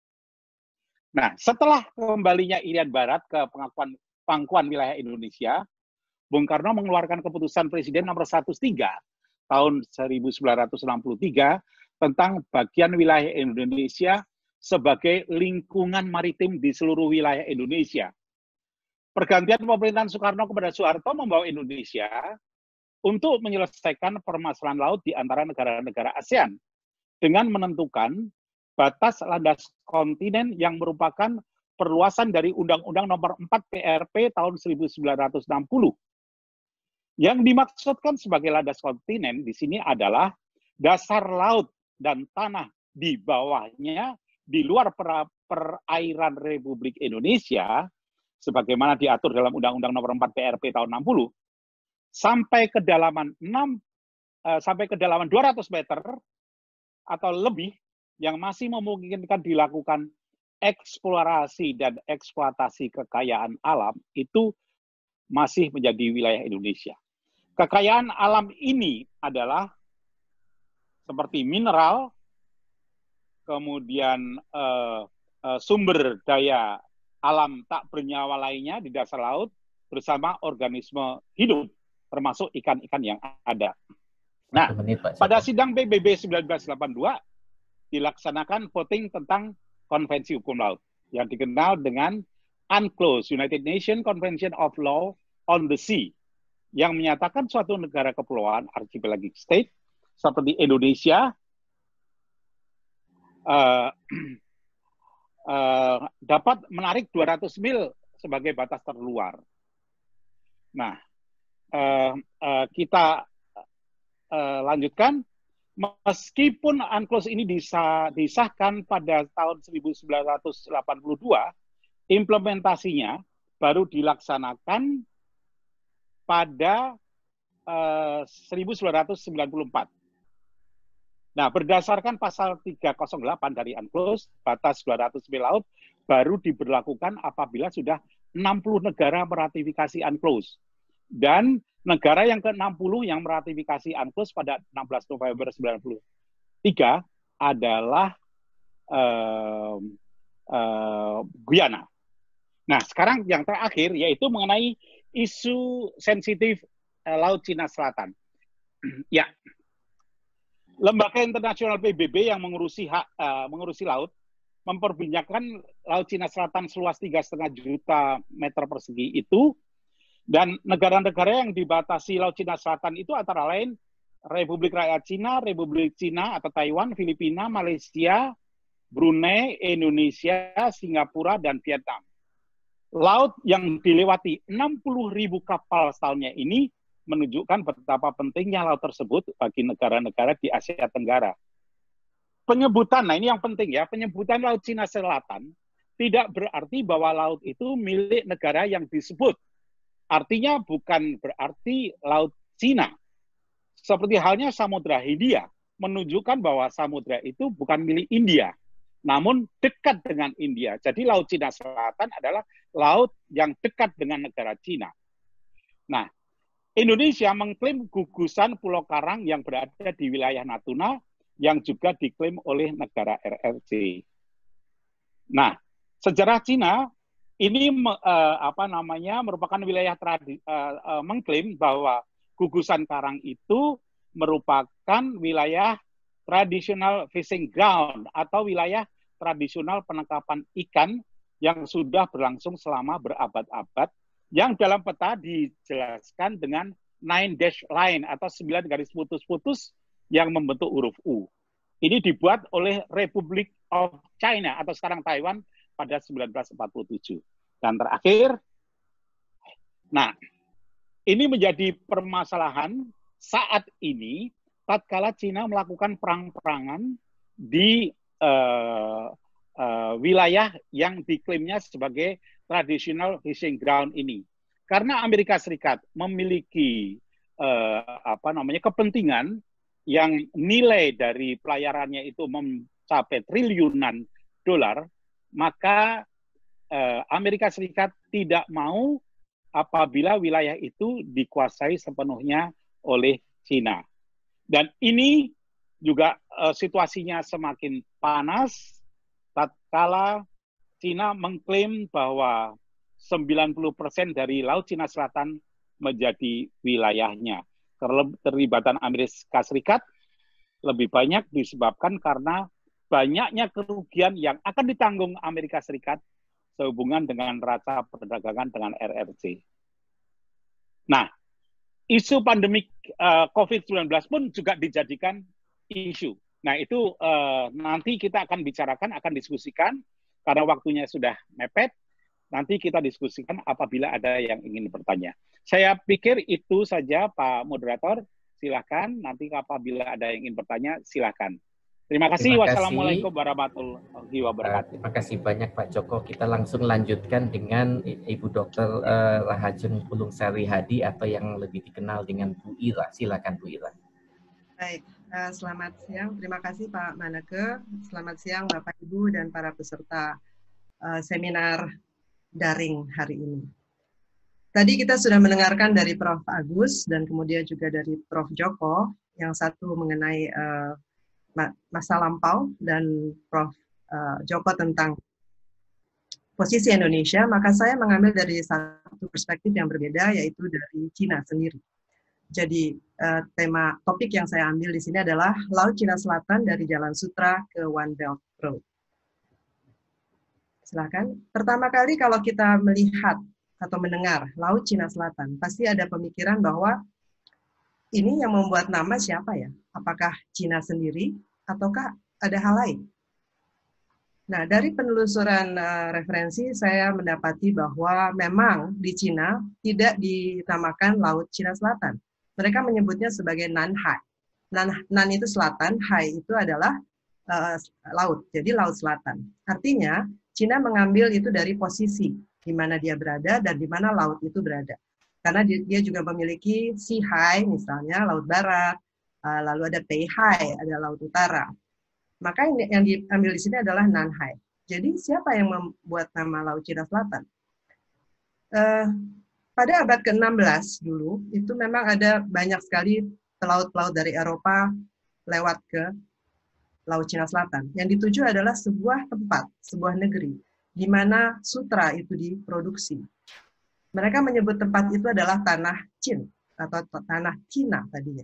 Nah, setelah kembalinya Irian Barat ke pengakuan pangkuan wilayah Indonesia, Bung Karno mengeluarkan keputusan Presiden nomor seratus tiga tahun seribu sembilan ratus enam puluh tiga tentang bagian wilayah Indonesia sebagai lingkungan maritim di seluruh wilayah Indonesia. Pergantian pemerintahan Soekarno kepada Soeharto membawa Indonesia untuk menyelesaikan permasalahan laut di antara negara-negara ASEAN dengan menentukan batas landas kontinen yang merupakan perluasan dari Undang-Undang Nomor empat P R P tahun seribu sembilan ratus enam puluh. Yang dimaksudkan sebagai landas kontinen di sini adalah dasar laut dan tanah di bawahnya di luar perairan Republik Indonesia sebagaimana diatur dalam Undang-Undang Nomor empat P R P tahun enam puluh sampai kedalaman enam uh, sampai kedalaman dua ratus meter atau lebih yang masih memungkinkan dilakukan eksplorasi dan eksploitasi kekayaan alam itu masih menjadi wilayah Indonesia. Kekayaan alam ini adalah seperti mineral, kemudian uh, uh, sumber daya alam tak bernyawa lainnya di dasar laut bersama organisme hidup, termasuk ikan-ikan yang ada. Nah, menit, Pak, pada sidang P B B seribu sembilan ratus delapan puluh dua dilaksanakan voting tentang Konvensi Hukum Laut yang dikenal dengan UNCLOS, United Nations Convention of Law on the Sea, yang menyatakan suatu negara kepulauan archipelagic state seperti Indonesia uh, uh, dapat menarik dua ratus mil sebagai batas terluar. Nah, uh, uh, kita uh, lanjutkan. Meskipun UNCLOS ini disah, disahkan pada tahun seribu sembilan ratus delapan puluh dua, implementasinya baru dilaksanakan pada uh, seribu sembilan ratus sembilan puluh empat. Nah, berdasarkan pasal tiga nol delapan dari UNCLOS, batas dua ratus mil laut baru diberlakukan apabila sudah enam puluh negara meratifikasi UNCLOS. Dan negara yang ke enam puluh yang meratifikasi UNCLOS pada enam belas November sembilan puluh tiga adalah uh, uh, Guyana. Nah, sekarang yang terakhir yaitu mengenai isu sensitif uh, Laut Cina Selatan. Ya, Lembaga Internasional P B B yang mengurusi hak, uh, mengurusi laut memperbincangkan Laut Cina Selatan seluas tiga koma lima juta meter persegi itu. Dan negara-negara yang dibatasi Laut Cina Selatan itu antara lain Republik Rakyat Cina, Republik Cina atau Taiwan, Filipina, Malaysia, Brunei, Indonesia, Singapura, dan Vietnam. Laut yang dilewati enam puluh ribu kapal setahunnya ini menunjukkan betapa pentingnya laut tersebut bagi negara-negara di Asia Tenggara. Penyebutan, nah ini yang penting ya, penyebutan Laut Cina Selatan tidak berarti bahwa laut itu milik negara yang disebut. Artinya bukan berarti Laut Cina. Seperti halnya Samudra Hindia, menunjukkan bahwa samudra itu bukan milik India, namun dekat dengan India. Jadi Laut Cina Selatan adalah laut yang dekat dengan negara Cina. Nah, Indonesia mengklaim gugusan Pulau Karang yang berada di wilayah Natuna, yang juga diklaim oleh negara R R C. Nah, sejarah Cina ini uh, apa namanya merupakan wilayah tradi, uh, uh, mengklaim bahwa gugusan Karang itu merupakan wilayah tradisional fishing ground atau wilayah tradisional penangkapan ikan yang sudah berlangsung selama berabad-abad, yang dalam peta dijelaskan dengan nine dash line atau sembilan garis putus-putus yang membentuk huruf U. Ini dibuat oleh Republic of China atau sekarang Taiwan pada seribu sembilan ratus empat puluh tujuh. Dan terakhir, nah, ini menjadi permasalahan saat ini tatkala Cina melakukan perang-perangan di uh, uh, wilayah yang diklaimnya sebagai traditional fishing ground ini. Karena Amerika Serikat memiliki uh, apa namanya kepentingan yang nilai dari pelayarannya itu mencapai triliunan dolar, maka eh, Amerika Serikat tidak mau apabila wilayah itu dikuasai sepenuhnya oleh Cina. Dan ini juga eh, situasinya semakin panas tatkala Cina mengklaim bahwa sembilan puluh persen dari Laut Cina Selatan menjadi wilayahnya. Keterlibatan Amerika Serikat lebih banyak disebabkan karena banyaknya kerugian yang akan ditanggung Amerika Serikat sehubungan dengan neraca perdagangan dengan R R C. Nah, isu pandemik uh, COVID sembilan belas pun juga dijadikan isu. Nah, itu uh, nanti kita akan bicarakan, akan diskusikan, karena waktunya sudah mepet. Nanti kita diskusikan apabila ada yang ingin bertanya. Saya pikir itu saja, Pak Moderator. Silakan. Nanti apabila ada yang ingin bertanya, silakan. Terima kasih.
Terima kasih.
Wassalamualaikum warahmatullahi wabarakatuh.
Terima kasih banyak Pak Joko. Kita langsung lanjutkan dengan Ibu Dokter uh, Rahajeng Pulungsari Hadi atau yang lebih dikenal dengan Bu Ira. Silakan Bu Ira.
Baik, uh, selamat siang. Terima kasih Pak Maneke. Selamat siang Bapak Ibu dan para peserta uh, seminar daring hari ini. Tadi kita sudah mendengarkan dari Prof Agus dan kemudian juga dari Prof Joko, yang satu mengenai uh, masa lampau dan Prof uh, Joko tentang posisi Indonesia, maka saya mengambil dari satu perspektif yang berbeda, yaitu dari Cina sendiri. Jadi uh, tema topik yang saya ambil di sini adalah Laut Cina Selatan dari Jalan Sutra ke One Belt Road. Silakan. Pertama kali kalau kita melihat atau mendengar Laut Cina Selatan, pasti ada pemikiran bahwa ini yang membuat nama siapa ya? Apakah Cina sendiri ataukah ada hal lain? Nah, dari penelusuran uh, referensi saya mendapati bahwa memang di Cina tidak dinamakan Laut Cina Selatan. Mereka menyebutnya sebagai Nanhai. Nan, Nan itu selatan, Hai itu adalah uh, laut, jadi Laut Selatan. Artinya, Cina mengambil itu dari posisi di mana dia berada dan di mana laut itu berada. Karena dia juga memiliki Sihai, misalnya Laut Barat, uh, lalu ada Peihai, ada Laut Utara. Maka yang diambil di sini adalah Nanhai. Jadi siapa yang membuat nama Laut Cina Selatan? Uh, pada abad ke enam belas dulu, itu memang ada banyak sekali pelaut-pelaut dari Eropa lewat ke Laut Cina Selatan. Yang dituju adalah sebuah tempat, sebuah negeri, di mana sutra itu diproduksi. Mereka menyebut tempat itu adalah Tanah Chin, atau Tanah Cina tadinya.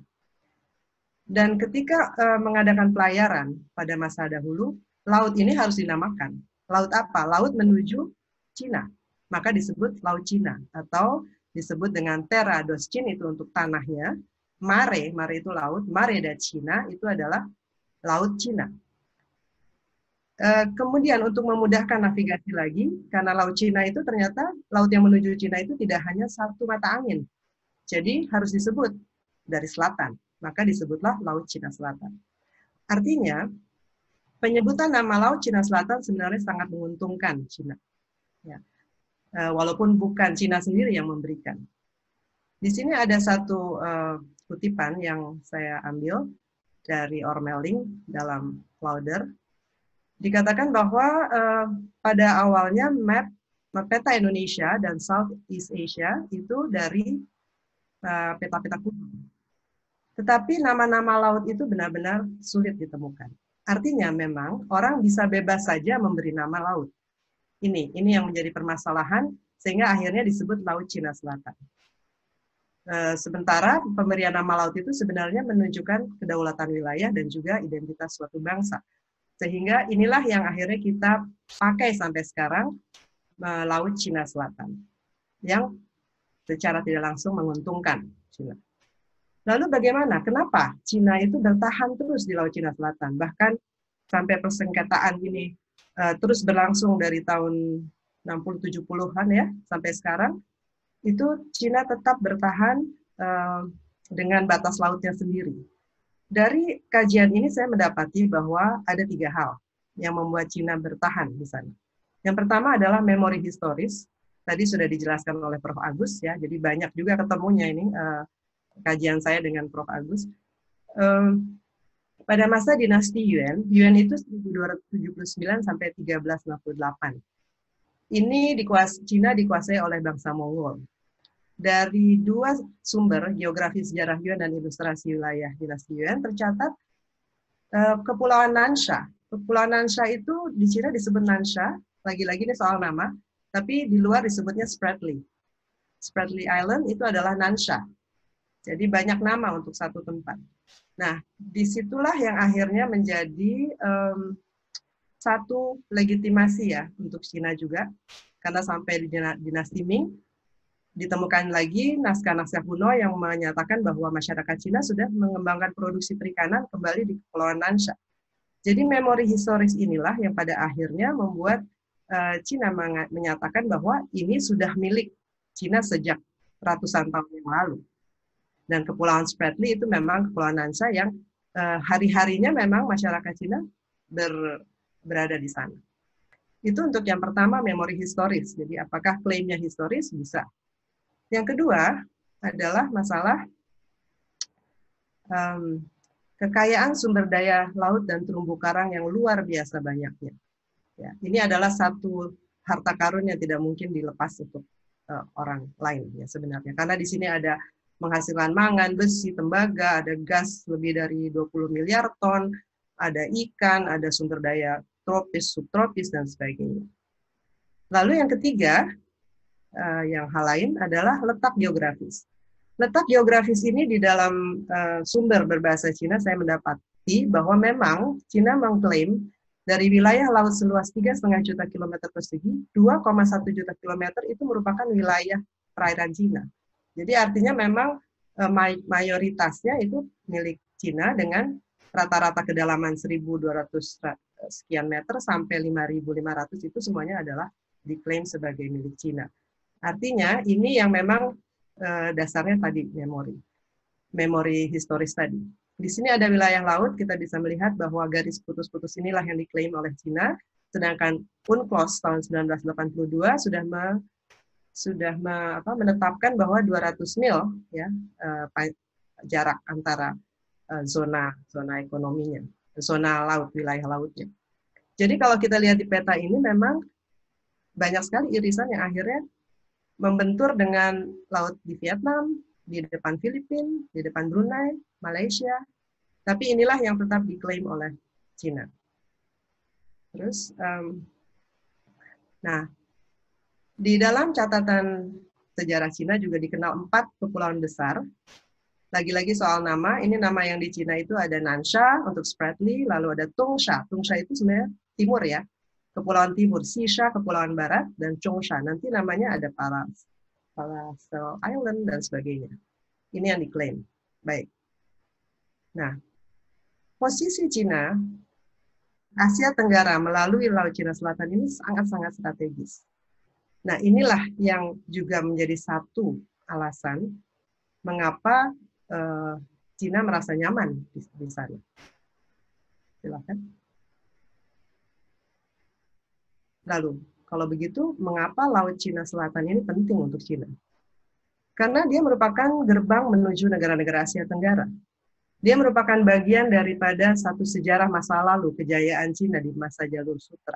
Dan ketika uh, mengadakan pelayaran pada masa dahulu, laut ini harus dinamakan. Laut apa? Laut menuju Cina. Maka disebut Laut Cina. Atau disebut dengan Terra dos Chin, itu untuk tanahnya. Mare, mare itu laut. Mare da Cina, itu adalah Laut Cina. Uh, kemudian untuk memudahkan navigasi lagi, karena Laut Cina itu ternyata, laut yang menuju Cina itu tidak hanya satu mata angin. Jadi harus disebut dari selatan. Maka disebutlah Laut Cina Selatan. Artinya, penyebutan nama Laut Cina Selatan sebenarnya sangat menguntungkan Cina. Ya. E, walaupun bukan Cina sendiri yang memberikan. Di sini ada satu uh, kutipan yang saya ambil dari Ormeling dalam Lauder. Dikatakan bahwa uh, pada awalnya map, map peta Indonesia dan Southeast Asia itu dari uh, peta-peta kuno. Tetapi nama-nama laut itu benar-benar sulit ditemukan. Artinya memang orang bisa bebas saja memberi nama laut. Ini, ini yang menjadi permasalahan sehingga akhirnya disebut Laut Cina Selatan. E, sementara pemberian nama laut itu sebenarnya menunjukkan kedaulatan wilayah dan juga identitas suatu bangsa. Sehingga inilah yang akhirnya kita pakai sampai sekarang, e, Laut Cina Selatan, yang secara tidak langsung menguntungkan Cina. Lalu bagaimana? Kenapa Cina itu bertahan terus di Laut Cina Selatan? Bahkan sampai persengketaan ini uh, terus berlangsung dari tahun enam puluh tujuh puluhan ya, sampai sekarang, itu Cina tetap bertahan uh, dengan batas lautnya sendiri. Dari kajian ini saya mendapati bahwa ada tiga hal yang membuat Cina bertahan di sana. Yang pertama adalah memori historis. Tadi sudah dijelaskan oleh Profesor Agus ya, jadi banyak juga ketemunya ini, uh, kajian saya dengan Profesor Agus. Um, pada masa dinasti Yuan, Yuan itu seribu dua ratus tujuh puluh sembilan sampai seribu tiga ratus enam puluh delapan. Ini dikuasai, Cina dikuasai oleh bangsa Mongol. Dari dua sumber, geografi sejarah Yuan dan ilustrasi wilayah dinasti Yuan, tercatat uh, Kepulauan Nansha. Kepulauan Nansha itu di Cina disebut Nansha, lagi-lagi ini soal nama, tapi di luar disebutnya Spratly. Spratly Island itu adalah Nansha. Jadi banyak nama untuk satu tempat. Nah, disitulah yang akhirnya menjadi um, satu legitimasi ya untuk Cina juga, karena sampai di dinasti Ming ditemukan lagi naskah-naskah kuno yang menyatakan bahwa masyarakat Cina sudah mengembangkan produksi perikanan kembali di Kepulauan Nansha. Jadi memori historis inilah yang pada akhirnya membuat uh, Cina menyatakan bahwa ini sudah milik Cina sejak ratusan tahun yang lalu. Dan Kepulauan Spratly itu memang Kepulauan Nansha yang uh, hari-harinya memang masyarakat Cina ber, berada di sana. Itu untuk yang pertama, memori historis. Jadi apakah klaimnya historis? Bisa. Yang kedua adalah masalah um, kekayaan sumber daya laut dan terumbu karang yang luar biasa banyaknya. Ya, ini adalah satu harta karun yang tidak mungkin dilepas untuk uh, orang lain ya sebenarnya. Karena di sini ada menghasilkan mangan, besi, tembaga, ada gas lebih dari dua puluh miliar ton, ada ikan, ada sumber daya tropis, subtropis, dan sebagainya. Lalu yang ketiga, uh, yang hal lain adalah letak geografis. Letak geografis ini di dalam uh, sumber berbahasa Cina saya mendapati bahwa memang Cina mengklaim Dari wilayah laut seluas tiga koma lima juta kilometer persegi, dua koma satu juta kilometer itu merupakan wilayah perairan Cina. Jadi artinya memang eh, mayoritasnya itu milik Cina dengan rata-rata kedalaman seribu dua ratus sekian meter sampai lima ribu lima ratus itu semuanya adalah diklaim sebagai milik Cina. Artinya ini yang memang eh, dasarnya tadi memori, memori historis tadi. Di sini ada wilayah laut, kita bisa melihat bahwa garis putus-putus inilah yang diklaim oleh Cina, sedangkan UNCLOS tahun seribu sembilan ratus delapan puluh dua sudah me, sudah me, apa, menetapkan bahwa dua ratus mil ya eh, jarak antara eh, zona zona ekonominya, zona laut, wilayah lautnya. Jadi kalau kita lihat di peta ini memang banyak sekali irisan yang akhirnya membentur dengan laut di Vietnam, di depan Filipina, di depan Brunei, Malaysia. Tapi inilah yang tetap diklaim oleh Cina. Terus, um, nah, di dalam catatan sejarah Cina juga dikenal empat kepulauan besar. Lagi-lagi soal nama, ini nama yang di Cina itu ada Nansha untuk Spratly, lalu ada Tongsha. Tongsha itu sebenarnya timur ya. Kepulauan Timur, Xisha, Kepulauan Barat, dan Chongsha. Nanti namanya ada Paracel Island, dan sebagainya. Ini yang diklaim. Baik. Nah, posisi Cina, Asia Tenggara melalui Laut Cina Selatan ini sangat-sangat strategis. Nah, inilah yang juga menjadi satu alasan mengapa eh, Cina merasa nyaman di, di sana. Silakan. Lalu, kalau begitu, mengapa Laut Cina Selatan ini penting untuk Cina? Karena dia merupakan gerbang menuju negara-negara Asia Tenggara. Dia merupakan bagian daripada satu sejarah masa lalu kejayaan Cina di masa jalur sutra.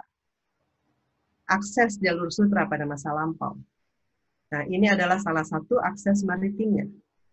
Akses jalur sutra pada masa lampau. Nah, ini adalah salah satu akses maritimnya.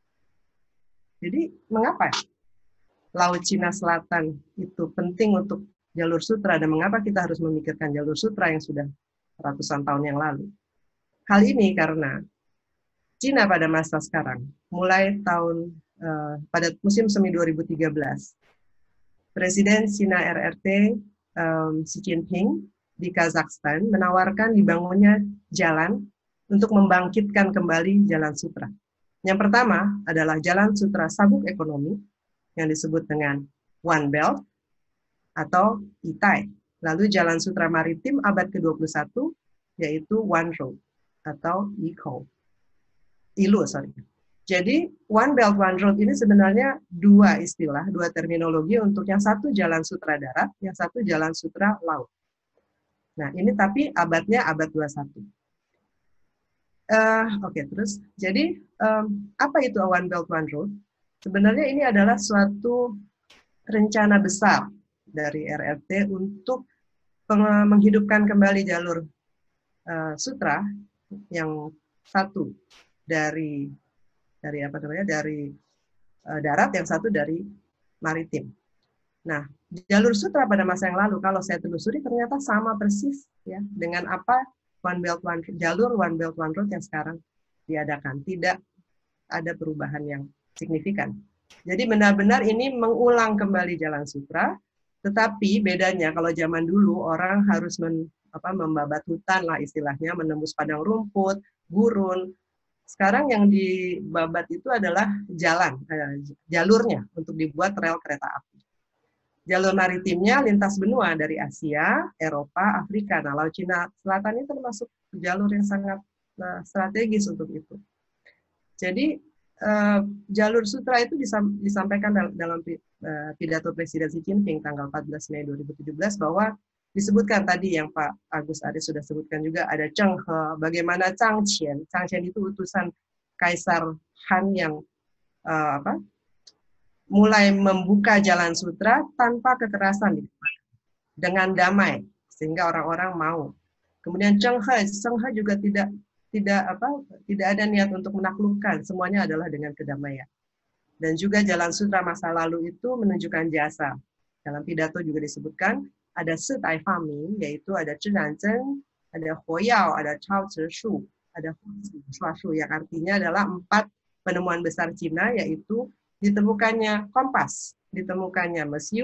Jadi, mengapa Laut Cina Selatan itu penting untuk jalur sutra, dan mengapa kita harus memikirkan jalur sutra yang sudah ratusan tahun yang lalu? Hal ini karena Cina pada masa sekarang, mulai tahun uh, pada musim semi dua ribu tiga belas, Presiden Cina R R T um, Xi Jinping di Kazakhstan menawarkan dibangunnya jalan untuk membangkitkan kembali jalan sutra. Yang pertama adalah jalan sutra sabuk ekonomi yang disebut dengan One Belt atau I T A I. Lalu jalan sutra maritim abad ke dua puluh satu yaitu One Road atau I C O. I L U, sorry. Jadi One Belt One Road ini sebenarnya dua istilah, dua terminologi untuk yang satu jalan sutra darat, yang satu jalan sutra laut. Nah, ini tapi abadnya abad dua puluh satu. Uh, Oke, okay, terus jadi um, apa itu One Belt One Road? Sebenarnya ini adalah suatu rencana besar dari R R T untuk menghidupkan kembali jalur uh, sutra yang satu dari dari apa namanya dari uh, darat, yang satu dari maritim. Nah, jalur sutra pada masa yang lalu kalau saya telusuri ternyata sama persis ya dengan apa One Belt One jalur One Belt One Road yang sekarang diadakan. Tidak ada perubahan yang signifikan. Jadi benar-benar ini mengulang kembali jalan sutra. Tetapi bedanya kalau zaman dulu orang harus men, apa, membabat hutan lah istilahnya, menembus padang rumput, gurun. Sekarang yang dibabat itu adalah jalan, eh, jalurnya untuk dibuat rel kereta api. Jalur maritimnya lintas benua dari Asia, Eropa, Afrika. Nah, Laut Cina Selatan ini termasuk jalur yang sangat uh, strategis untuk itu. Jadi uh, jalur sutra itu disam, disampaikan dalam, dalam uh, pidato Presiden Xi Jinping tanggal empat belas Mei dua ribu tujuh belas bahwa disebutkan tadi yang Pak Agus Aris sudah sebutkan juga ada Zheng He, bagaimana Zhang Qian. Zhang Qian itu utusan Kaisar Han yang uh, apa? mulai membuka jalan sutra tanpa kekerasan dengan damai sehingga orang-orang mau. Kemudian Zheng He, Zheng He juga tidak tidak apa tidak ada niat untuk menaklukkan, semuanya adalah dengan kedamaian. Dan juga jalan sutra masa lalu itu menunjukkan jasa. Dalam pidato juga disebutkan ada Sitai Fami, yaitu ada Zhenanzhen, ada Huoyao, ada Chao Zhishu, ada Huashu, yang artinya adalah empat penemuan besar Cina, yaitu ditemukannya kompas, ditemukannya mesiu,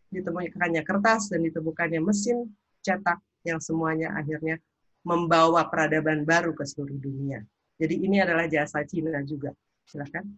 ditemukannya kertas dan ditemukannya mesin cetak yang semuanya akhirnya membawa peradaban baru ke seluruh dunia. Jadi ini adalah jasa Cina juga. Silakan.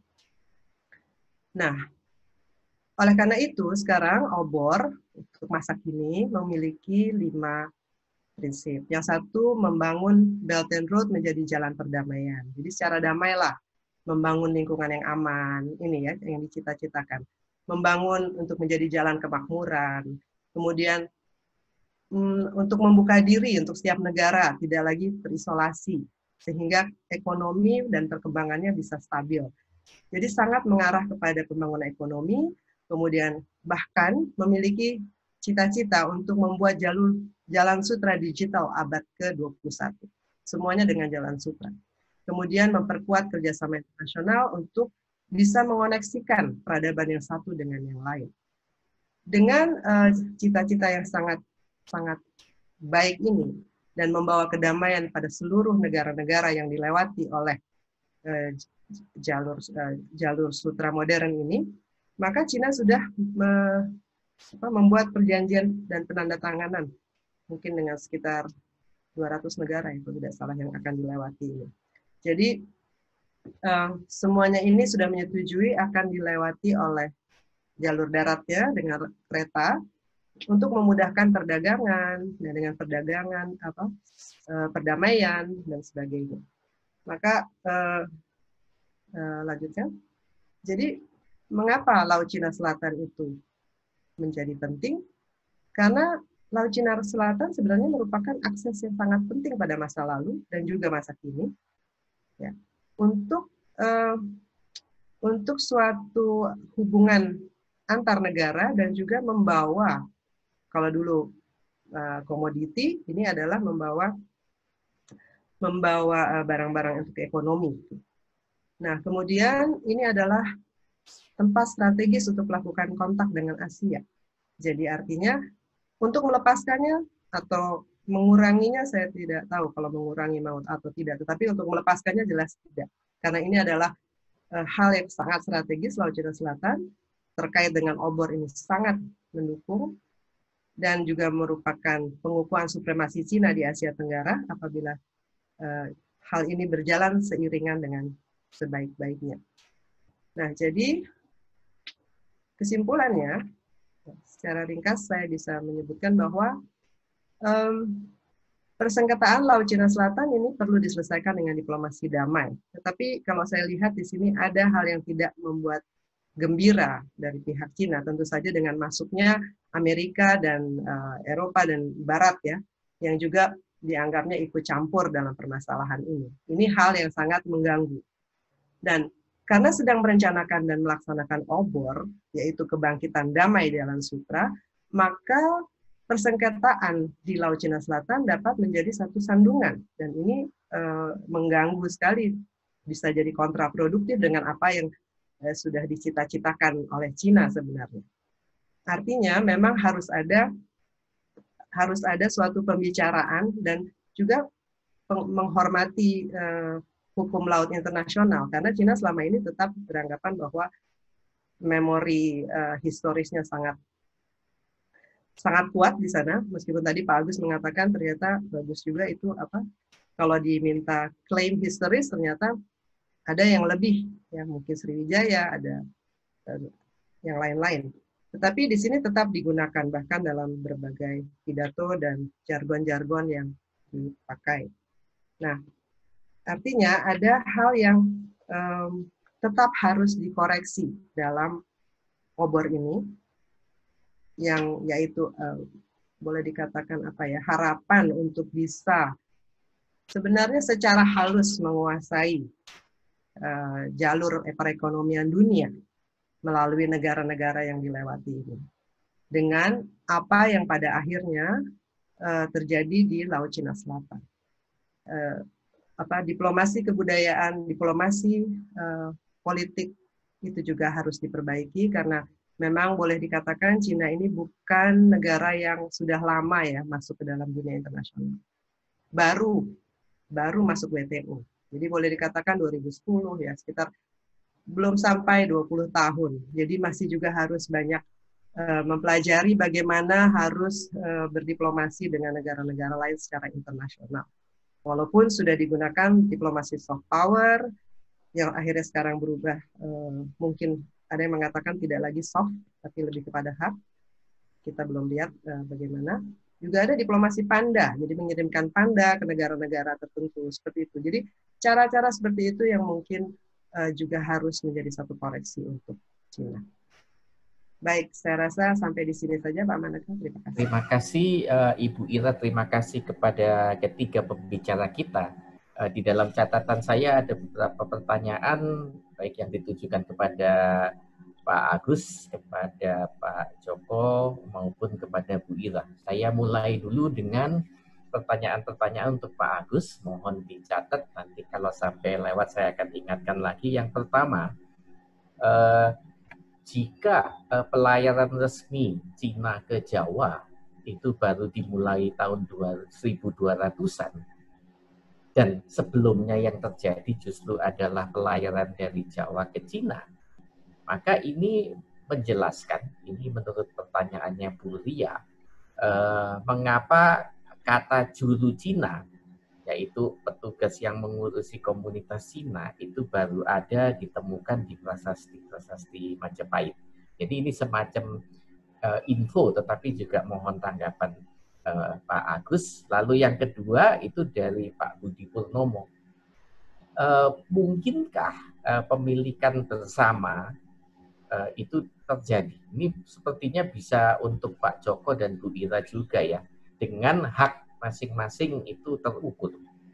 Nah, oleh karena itu sekarang obor untuk masa kini memiliki lima prinsip. Yang satu, membangun Belt and Road menjadi jalan perdamaian. Jadi secara damailah membangun lingkungan yang aman, ini ya yang dicita-citakan. Membangun untuk menjadi jalan kemakmuran. Kemudian mm, untuk membuka diri untuk setiap negara, tidak lagi terisolasi, sehingga ekonomi dan perkembangannya bisa stabil. Jadi sangat mengarah kepada pembangunan ekonomi, kemudian bahkan memiliki cita-cita untuk membuat jalur jalan sutra digital abad ke dua puluh satu. Semuanya dengan jalan sutra. Kemudian memperkuat kerjasama internasional untuk bisa mengoneksikan peradaban yang satu dengan yang lain. Dengan cita-cita uh, yang sangat sangat baik ini dan membawa kedamaian pada seluruh negara-negara yang dilewati oleh uh, jalur uh, jalur sutra modern ini, maka Cina sudah me, apa, membuat perjanjian dan penandatanganan mungkin dengan sekitar dua ratus negara itu tidak salah yang akan dilewati ini. Jadi uh, semuanya ini sudah menyetujui akan dilewati oleh jalur daratnya dengan kereta untuk memudahkan perdagangan dan dengan perdagangan apa uh, perdamaian dan sebagainya. Maka uh, uh, lanjutkan. Jadi mengapa Laut Cina Selatan itu menjadi penting? Karena Laut Cina Selatan sebenarnya merupakan akses yang sangat penting pada masa lalu dan juga masa kini. Ya, untuk uh, untuk suatu hubungan antar negara dan juga membawa, kalau dulu uh, komoditi, ini adalah membawa membawa barang-barang uh, untuk ekonomi. Nah, kemudian ini adalah tempat strategis untuk melakukan kontak dengan Asia. Jadi artinya untuk melepaskannya atau menguranginya saya tidak tahu kalau mengurangi maut atau tidak, tetapi untuk melepaskannya jelas tidak. Karena ini adalah uh, hal yang sangat strategis. Laut Cina Selatan terkait dengan obor ini sangat mendukung dan juga merupakan pengukuhan supremasi Cina di Asia Tenggara apabila uh, hal ini berjalan seiringan dengan sebaik-baiknya. Nah, jadi kesimpulannya, secara ringkas saya bisa menyebutkan bahwa Um, persengketaan Laut Cina Selatan ini perlu diselesaikan dengan diplomasi damai. Tetapi kalau saya lihat di sini ada hal yang tidak membuat gembira dari pihak Cina, tentu saja dengan masuknya Amerika dan uh, Eropa dan Barat ya, yang juga dianggapnya ikut campur dalam permasalahan ini. Ini hal yang sangat mengganggu. Dan karena sedang merencanakan dan melaksanakan obor, yaitu kebangkitan damai di Jalan Sutra, maka persengketaan di Laut Cina Selatan dapat menjadi satu sandungan dan ini uh, mengganggu sekali, bisa jadi kontraproduktif dengan apa yang uh, sudah dicita-citakan oleh Cina sebenarnya. Artinya memang harus ada harus ada suatu pembicaraan dan juga menghormati uh, hukum laut internasional karena Cina selama ini tetap beranggapan bahwa memori uh, historisnya sangat sangat kuat di sana, meskipun tadi Pak Agus mengatakan ternyata bagus juga itu apa, kalau diminta claim historis ternyata ada yang lebih, ya mungkin Sriwijaya, ada uh, yang lain-lain. Tetapi di sini tetap digunakan bahkan dalam berbagai pidato dan jargon-jargon yang dipakai. Nah, artinya ada hal yang um, tetap harus dikoreksi dalam obor ini, yang yaitu uh, boleh dikatakan apa ya, harapan untuk bisa sebenarnya secara halus menguasai uh, jalur perekonomian dunia melalui negara-negara yang dilewati ini dengan apa yang pada akhirnya uh, terjadi di Laut Cina Selatan. Uh, apa diplomasi kebudayaan, diplomasi uh, politik itu juga harus diperbaiki karena memang boleh dikatakan Cina ini bukan negara yang sudah lama ya masuk ke dalam dunia internasional. Baru, baru masuk W T O. Jadi boleh dikatakan dua ribu sepuluh ya, sekitar belum sampai dua puluh tahun. Jadi masih juga harus banyak uh, mempelajari bagaimana harus uh, berdiplomasi dengan negara-negara lain secara internasional. Walaupun sudah digunakan diplomasi soft power, yang akhirnya sekarang berubah, uh, mungkin ada yang mengatakan tidak lagi soft, tapi lebih kepada hard. Kita belum lihat uh, bagaimana. Juga ada diplomasi panda, jadi mengirimkan panda ke negara-negara tertentu, seperti itu. Jadi cara-cara seperti itu yang mungkin uh, juga harus menjadi satu koreksi untuk Cina. Baik, saya rasa sampai di sini saja Pak Maneka. Terima kasih.
Terima kasih uh, Ibu Ira, terima kasih kepada ketiga pembicara kita. Uh, di dalam catatan saya ada beberapa pertanyaan, baik yang ditujukan kepada Pak Agus, kepada Pak Joko, maupun kepada Bu Ira. Saya mulai dulu dengan pertanyaan-pertanyaan untuk Pak Agus, mohon dicatat, nanti kalau sampai lewat saya akan ingatkan lagi. Yang pertama, eh, jika eh, pelayaran resmi Cina ke Jawa itu baru dimulai tahun seribu dua ratusan, dan sebelumnya yang terjadi justru adalah pelayaran dari Jawa ke Cina, maka ini menjelaskan, ini menurut pertanyaannya Bu Ria, eh, mengapa kata juru Cina, yaitu petugas yang mengurusi komunitas Cina, itu baru ada ditemukan di prasasti-prasasti Majapahit. Jadi ini semacam uh, info, tetapi juga mohon tanggapan uh, Pak Agus. Lalu yang kedua itu dari Pak Budi Purnomo. Uh, mungkinkah uh, pemilikan bersama uh, itu terjadi? Ini sepertinya bisa untuk Pak Joko dan Bu Ira juga ya, dengan hak masing-masing itu terukur.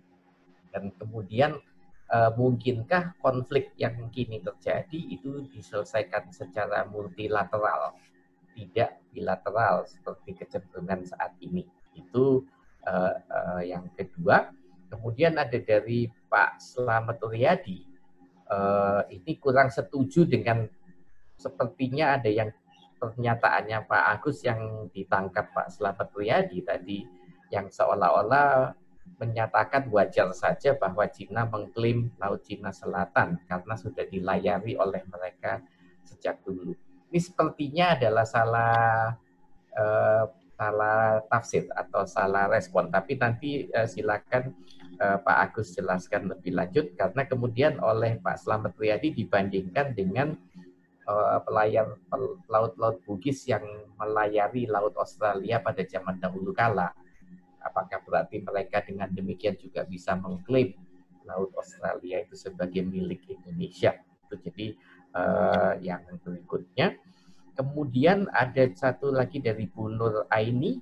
Dan kemudian uh, mungkinkah konflik yang kini terjadi itu diselesaikan secara multilateral, tidak bilateral seperti kecenderungan saat ini. Itu uh, uh, yang kedua. Kemudian ada dari Pak Slamet Riyadi. Uh, ini kurang setuju dengan sepertinya ada yang pernyataannya Pak Agus yang ditangkap Pak Slamet Riyadi tadi, yang seolah-olah menyatakan wajar saja bahwa Cina mengklaim Laut Cina Selatan karena sudah dilayari oleh mereka sejak dulu. Ini sepertinya adalah salah eh, salah tafsir atau salah respon, tapi nanti eh, silakan eh, Pak Agus jelaskan lebih lanjut, karena kemudian oleh Pak Slamet Riyadi dibandingkan dengan eh, pelayar laut-laut Bugis yang melayari Laut Australia pada zaman dahulu kala. Apakah berarti mereka dengan demikian juga bisa mengklaim Laut Australia itu sebagai milik Indonesia? Itu jadi uh, yang berikutnya. Kemudian ada satu lagi dari Bu Nur Aini.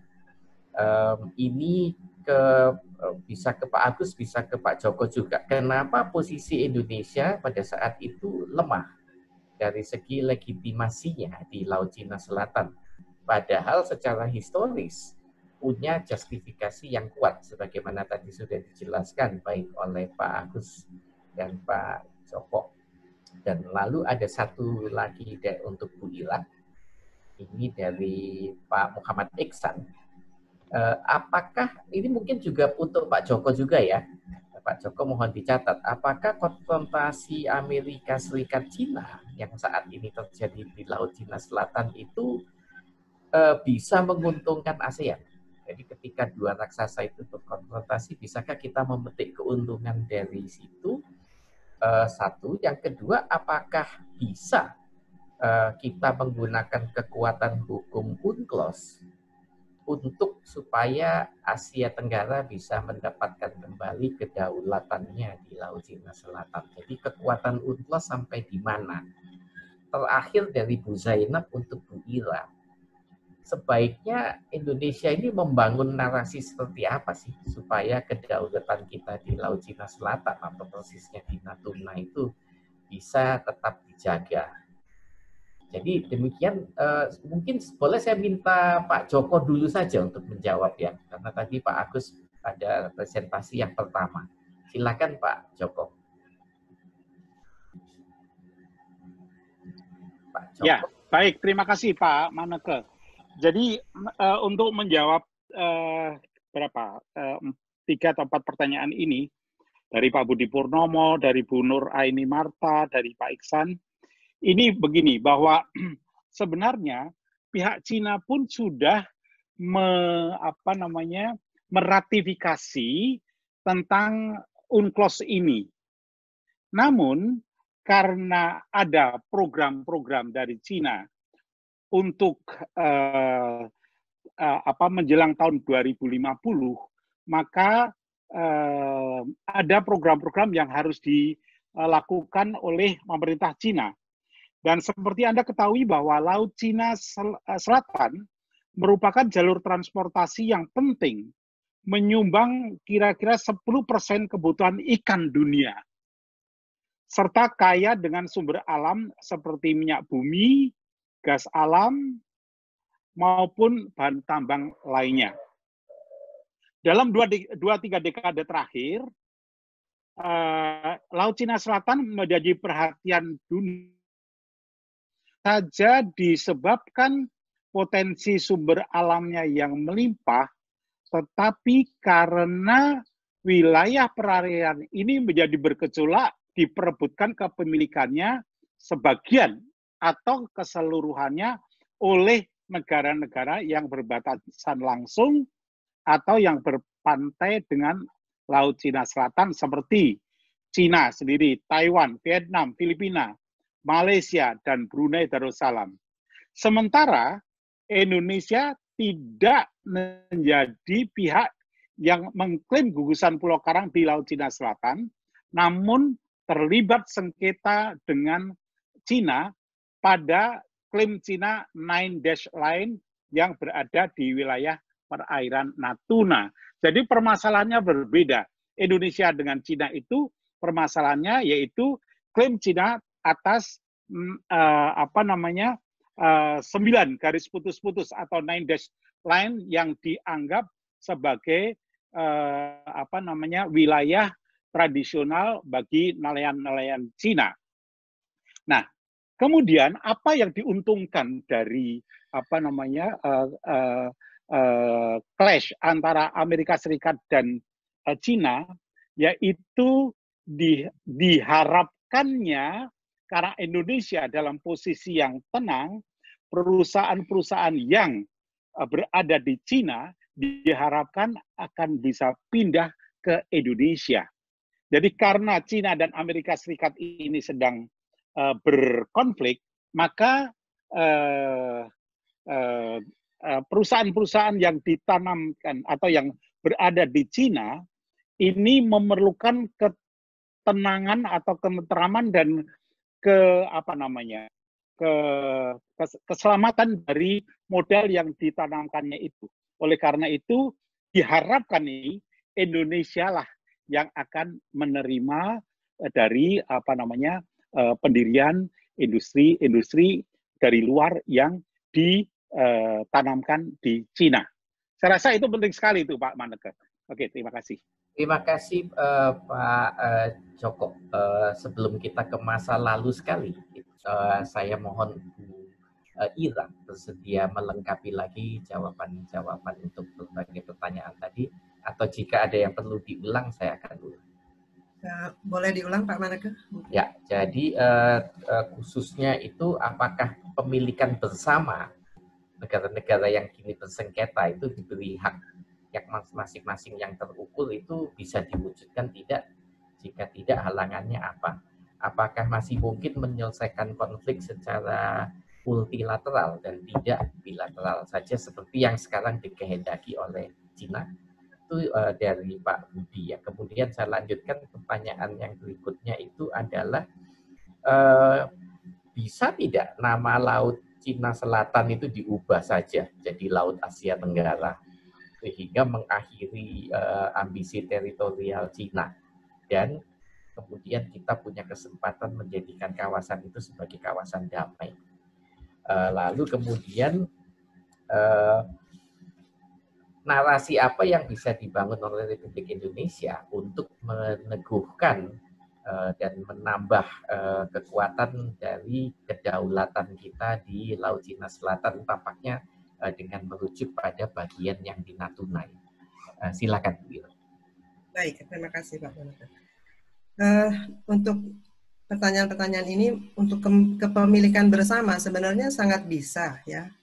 Um, ini ke uh, bisa ke Pak Agus, bisa ke Pak Joko juga. Kenapa posisi Indonesia pada saat itu lemah dari segi legitimasinya di Laut Cina Selatan? Padahal secara historis punya justifikasi yang kuat, sebagaimana tadi sudah dijelaskan baik oleh Pak Agus dan Pak Joko. Dan lalu ada satu lagi untuk Bu Ira, ini dari Pak Muhammad Iksan. Eh, apakah, ini mungkin juga untuk Pak Joko juga ya, Pak Joko mohon dicatat, apakah konfrontasi Amerika Serikat Cina yang saat ini terjadi di Laut Cina Selatan itu eh, bisa menguntungkan ASEAN? Jadi ketika dua raksasa itu berkonfrontasi, bisakah kita memetik keuntungan dari situ? Uh, satu. Yang kedua, apakah bisa uh, kita menggunakan kekuatan hukum UNCLOS untuk supaya Asia Tenggara bisa mendapatkan kembali kedaulatannya di Laut Cina Selatan? Jadi kekuatan UNCLOS sampai di mana? Terakhir dari Bu Zainab untuk Bu Ira. Sebaiknya Indonesia ini membangun narasi seperti apa sih supaya kedaulatan kita di Laut Cina Selatan atau persisnya di Natuna itu bisa tetap dijaga. Jadi demikian, eh, mungkin boleh saya minta Pak Joko dulu saja untuk menjawab ya, karena tadi Pak Agus ada presentasi yang pertama. Silakan Pak Joko.
Pak Joko. Ya, baik, terima kasih Pak Maneke. Jadi uh, untuk menjawab uh, berapa uh, tiga atau empat pertanyaan ini dari Pak Budi Purnomo, dari Bu Nur Aini Marta, dari Pak Iksan, ini begini bahwa sebenarnya pihak Cina pun sudah me, apa namanya, meratifikasi tentang UNCLOS ini. Namun, karena ada program-program dari Cina untuk uh, uh, apa menjelang tahun dua ribu lima puluh, maka uh, ada program-program yang harus dilakukan oleh pemerintah Cina. Dan seperti Anda ketahui bahwa Laut Cina Selatan merupakan jalur transportasi yang penting, menyumbang kira-kira sepuluh persen kebutuhan ikan dunia, serta kaya dengan sumber alam seperti minyak bumi, gas alam, maupun bahan tambang lainnya. Dalam dua, dua tiga dekade terakhir, eh, Laut Cina Selatan menjadi perhatian dunia saja disebabkan potensi sumber alamnya yang melimpah, tetapi karena wilayah perairan ini menjadi bergejolak, diperebutkan kepemilikannya sebagian atau keseluruhannya oleh negara-negara yang berbatasan langsung atau yang berpantai dengan Laut Cina Selatan seperti Cina sendiri, Taiwan, Vietnam, Filipina, Malaysia, dan Brunei Darussalam. Sementara Indonesia tidak menjadi pihak yang mengklaim gugusan Pulau Karang di Laut Cina Selatan, namun terlibat sengketa dengan Cina pada klaim Cina Nine Dash Line yang berada di wilayah perairan Natuna. Jadi permasalahannya berbeda. Indonesia dengan Cina itu permasalahannya yaitu klaim Cina atas uh, apa namanya uh, sembilan garis putus-putus atau nine dash line yang dianggap sebagai uh, apa namanya wilayah tradisional bagi nelayan-nelayan Cina. Nah, kemudian apa yang diuntungkan dari apa namanya uh, uh, uh, clash antara Amerika Serikat dan uh, Cina, yaitu di, diharapkannya karena Indonesia dalam posisi yang tenang, perusahaan-perusahaan yang berada di Cina diharapkan akan bisa pindah ke Indonesia. Jadi karena Cina dan Amerika Serikat ini sedang uh, berkonflik, maka perusahaan-perusahaan yang ditanamkan atau yang berada di Cina ini memerlukan ketenangan atau ketentraman dan ke apa namanya ke keselamatan dari modal yang ditanamkannya itu. Oleh karena itu diharapkan ini Indonesia lah yang akan menerima dari apa namanya pendirian industri-industri dari luar yang ditanamkan di Cina. Saya rasa itu penting sekali itu Pak Maneke. Oke, terima kasih.
Terima kasih uh, Pak uh, Joko. Uh, sebelum kita ke masa lalu sekali, uh, saya mohon Bu uh, Ira bersedia melengkapi lagi jawaban-jawaban untuk berbagai pertanyaan tadi, atau jika ada yang perlu diulang, saya akan ulang.
Uh, boleh diulang Pak Maneke?
Ya, jadi uh, uh, khususnya itu apakah pemilikan bersama negara-negara yang kini bersengketa itu diberi hak yang masing-masing yang terukur itu bisa diwujudkan tidak? Jika tidak, halangannya apa? Apakah masih mungkin menyelesaikan konflik secara multilateral dan tidak bilateral saja seperti yang sekarang dikehendaki oleh Cina? Itu uh, dari Pak Budi ya. Kemudian saya lanjutkan pertanyaan yang berikutnya itu adalah uh, bisa tidak nama Laut Cina Selatan itu diubah saja jadi Laut Asia Tenggara, sehingga mengakhiri uh, ambisi teritorial Cina, dan kemudian kita punya kesempatan menjadikan kawasan itu sebagai kawasan damai. Uh, lalu kemudian uh, narasi apa yang bisa dibangun oleh Republik Indonesia untuk meneguhkan uh, dan menambah uh, kekuatan dari kedaulatan kita di Laut Cina Selatan, tampaknya dengan merujuk pada bagian yang di Natuna. Uh, silakan, Bu.
Baik, terima kasih Pak Maneke. Uh, untuk pertanyaan-pertanyaan ini, untuk ke kepemilikan bersama sebenarnya sangat bisa ya.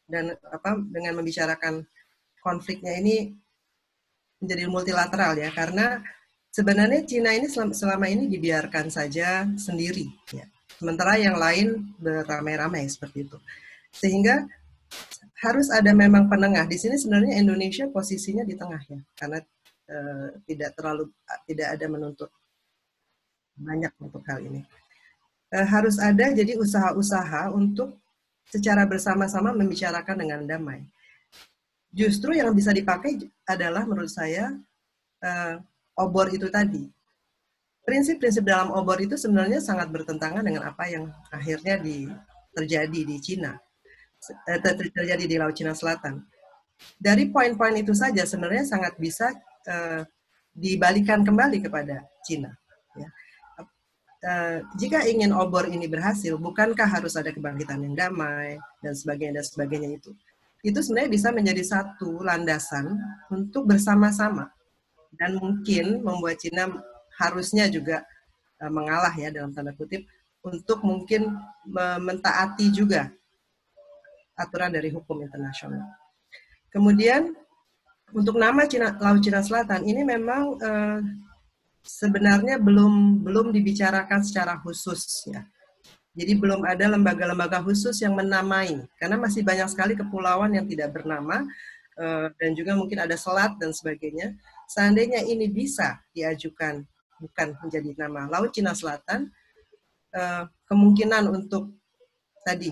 dan apa dengan membicarakan konfliknya ini menjadi multilateral ya, karena sebenarnya Cina ini selama ini dibiarkan saja sendiri ya. Sementara yang lain beramai-ramai seperti itu. Sehingga harus ada memang penengah. Di sini sebenarnya Indonesia posisinya di tengah ya, karena eh, tidak terlalu tidak ada menuntut banyak untuk hal ini. Eh, harus ada jadi usaha-usaha untuk secara bersama-sama membicarakan dengan damai. Justru yang bisa dipakai adalah menurut saya uh, obor itu tadi. Prinsip-prinsip dalam obor itu sebenarnya sangat bertentangan dengan apa yang akhirnya di, terjadi di Cina, eh, terjadi di Laut Cina Selatan. Dari poin-poin itu saja sebenarnya sangat bisa uh, dibalikan kembali kepada Cina. Ya. Uh, jika ingin obor ini berhasil, bukankah harus ada kebangkitan yang damai dan sebagainya dan sebagainya itu? Itu sebenarnya bisa menjadi satu landasan untuk bersama-sama dan mungkin membuat Cina harusnya juga uh, mengalah ya dalam tanda kutip untuk mungkin mentaati juga aturan dari hukum internasional. Kemudian untuk nama Cina, Laut Cina Selatan ini memang uh, sebenarnya belum belum dibicarakan secara khusus ya. Jadi belum ada lembaga-lembaga khusus yang menamai, karena masih banyak sekali kepulauan yang tidak bernama, dan juga mungkin ada selat dan sebagainya. Seandainya ini bisa diajukan, bukan menjadi nama Laut Cina Selatan, kemungkinan untuk tadi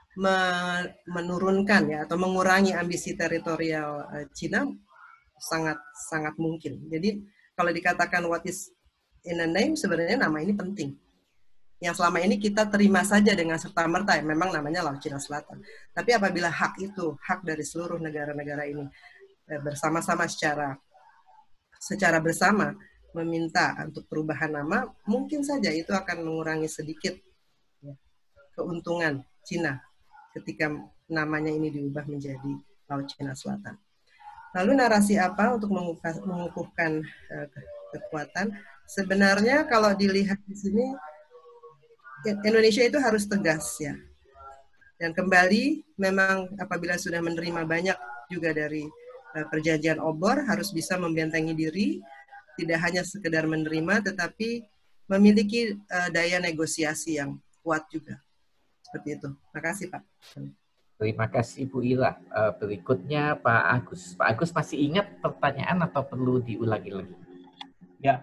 menurunkan ya atau mengurangi ambisi teritorial Cina sangat sangat mungkin. Jadi kalau dikatakan what is in a name, sebenarnya nama ini penting. Yang selama ini kita terima saja dengan serta-merta, memang namanya Laut Cina Selatan. Tapi apabila hak itu, hak dari seluruh negara-negara ini bersama-sama secara secara bersama meminta untuk perubahan nama, mungkin saja itu akan mengurangi sedikit ya, keuntungan Cina ketika namanya ini diubah menjadi Laut Cina Selatan. Lalu narasi apa untuk mengukuhkan uh, kekuatan? Sebenarnya kalau dilihat di sini, Indonesia itu harus tegas ya. Dan kembali memang apabila sudah menerima banyak juga dari uh, perjanjian obor, harus bisa membentengi diri, tidak hanya sekedar menerima, tetapi memiliki uh, daya negosiasi yang kuat juga. Seperti itu. Terima kasih Pak.
Terima kasih Bu Ira. Uh, berikutnya Pak Agus. Pak Agus masih ingat pertanyaan atau perlu diulangi lagi?
Ya,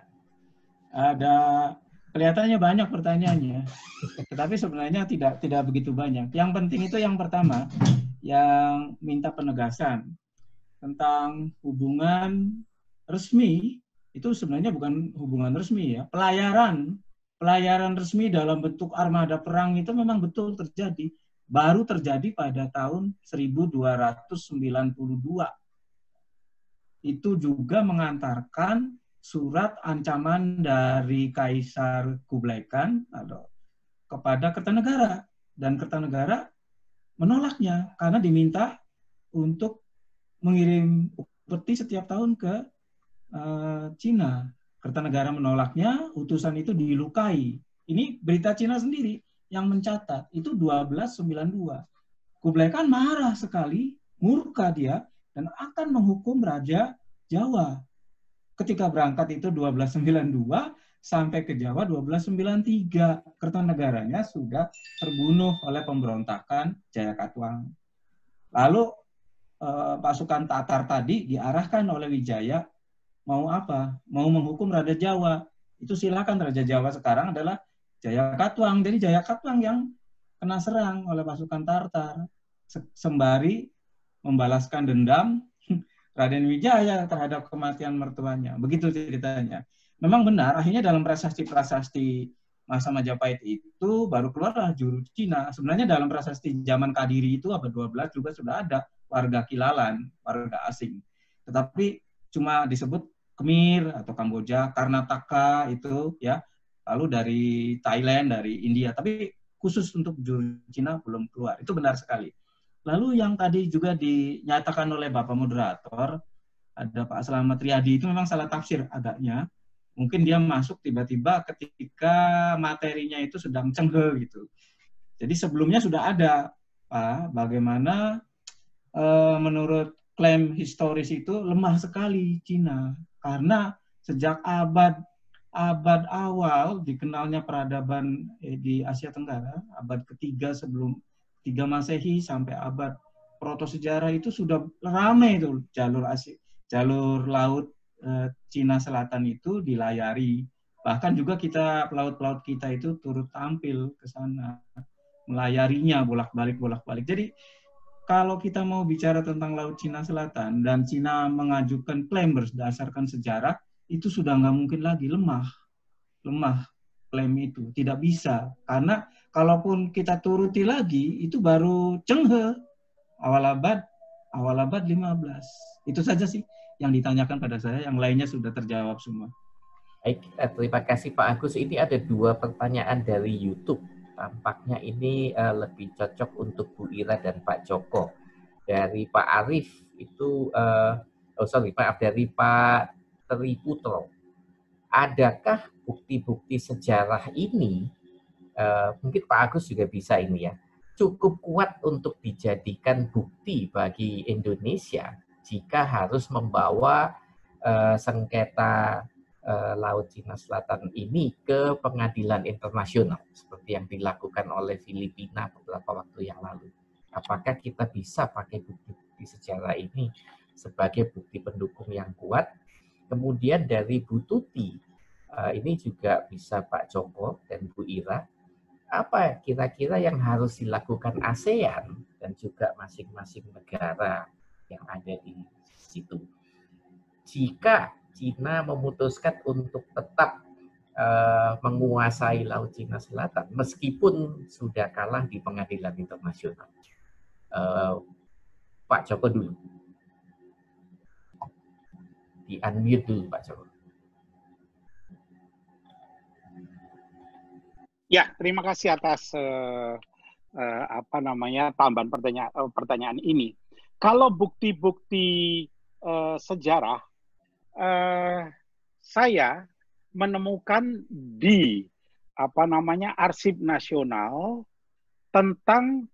ada. Kelihatannya banyak pertanyaannya, tetapi sebenarnya tidak tidak begitu banyak. Yang penting itu yang pertama, yang minta penegasan tentang hubungan resmi, itu sebenarnya bukan hubungan resmi ya, pelayaran, pelayaran resmi dalam bentuk armada perang itu memang betul terjadi, baru terjadi pada tahun seribu dua ratus sembilan puluh dua. Itu juga mengantarkan surat ancaman dari Kaisar Kublai Khan atau kepada Kertanegara, dan Kertanegara menolaknya karena diminta untuk mengirim upeti setiap tahun ke uh, Cina. Kertanegara menolaknya, utusan itu dilukai. Ini berita Cina sendiri yang mencatat, itu dua belas sembilan puluh dua. Kublai Khan marah sekali, murka dia, dan akan menghukum Raja Jawa. Ketika berangkat itu dua belas sembilan puluh dua, sampai ke Jawa dua belas sembilan puluh tiga. Kertanegaranya sudah terbunuh oleh pemberontakan Jayakatwang. Lalu eh, pasukan Tatar tadi diarahkan oleh Wijaya, mau apa? Mau menghukum Raja Jawa. Itu silakan, Raja Jawa sekarang adalah Jayakatwang. Jadi Jayakatwang yang kena serang oleh pasukan Tartar. Sembari membalaskan dendam Raden Wijaya terhadap kematian mertuanya. Begitu ceritanya. Memang benar, akhirnya dalam prasasti-prasasti masa Majapahit itu baru keluarlah juru Cina. Sebenarnya dalam prasasti zaman Kadiri itu abad dua belas juga sudah ada warga Kilalan, warga asing. Tetapi cuma disebut Khmer atau Kamboja, Karnataka itu ya. Lalu dari Thailand, dari India. Tapi khusus untuk juru Cina belum keluar. Itu benar sekali. Lalu yang tadi juga dinyatakan oleh Bapak Moderator, ada Pak Slamet Riyadi, itu memang salah tafsir agaknya. Mungkin dia masuk tiba-tiba ketika materinya itu sedang cenghel gitu. Jadi sebelumnya sudah ada, Pak, bagaimana kalau menurut klaim historis itu lemah sekali Cina, karena sejak abad abad awal dikenalnya peradaban eh, di Asia Tenggara, abad ketiga sebelum tiga Masehi sampai abad proto sejarah itu sudah ramai itu jalur Asia, jalur laut eh, Cina Selatan itu dilayari. Bahkan juga kita pelaut-pelaut kita itu turut tampil ke sana, melayarinya bolak-balik bolak-balik. Jadi kalau kita mau bicara tentang Laut Cina Selatan dan Cina mengajukan klaim berdasarkan sejarah, itu sudah nggak mungkin lagi, lemah. Lemah klaim itu, tidak bisa. Karena kalaupun kita turuti lagi, itu baru Cheng He, awal abad, awal abad lima belas. Itu saja sih yang ditanyakan pada saya, yang lainnya sudah terjawab semua.
Baik, terima kasih Pak Agus. Ini ada dua pertanyaan dari YouTube. Tampaknya ini uh, lebih cocok untuk Bu Ira dan Pak Joko. Dari Pak Arif itu, uh, oh sorry, Pak dari Pak Tri Putro. Adakah bukti-bukti sejarah ini, uh, mungkin Pak Agus juga bisa ini ya, cukup kuat untuk dijadikan bukti bagi Indonesia jika harus membawa uh, sengketa uh, Laut Cina Selatan ini ke pengadilan internasional seperti yang dilakukan oleh Filipina beberapa waktu yang lalu? Apakah kita bisa pakai bukti-bukti sejarah ini sebagai bukti pendukung yang kuat? Kemudian dari Bu Tuti, uh, ini juga bisa Pak Joko dan Bu Ira, apa kira-kira yang harus dilakukan ASEAN dan juga masing-masing negara yang ada di situ jika Cina memutuskan untuk tetap uh, menguasai Laut Cina Selatan meskipun sudah kalah di pengadilan internasional? Uh, Pak Joko dulu. Di unmute dulu Pak Joko.
Ya, terima kasih atas uh, uh, apa namanya tambahan pertanyaan uh, pertanyaan ini. Kalau bukti-bukti uh, sejarah, uh, saya menemukan di apa namanya Arsip Nasional tentang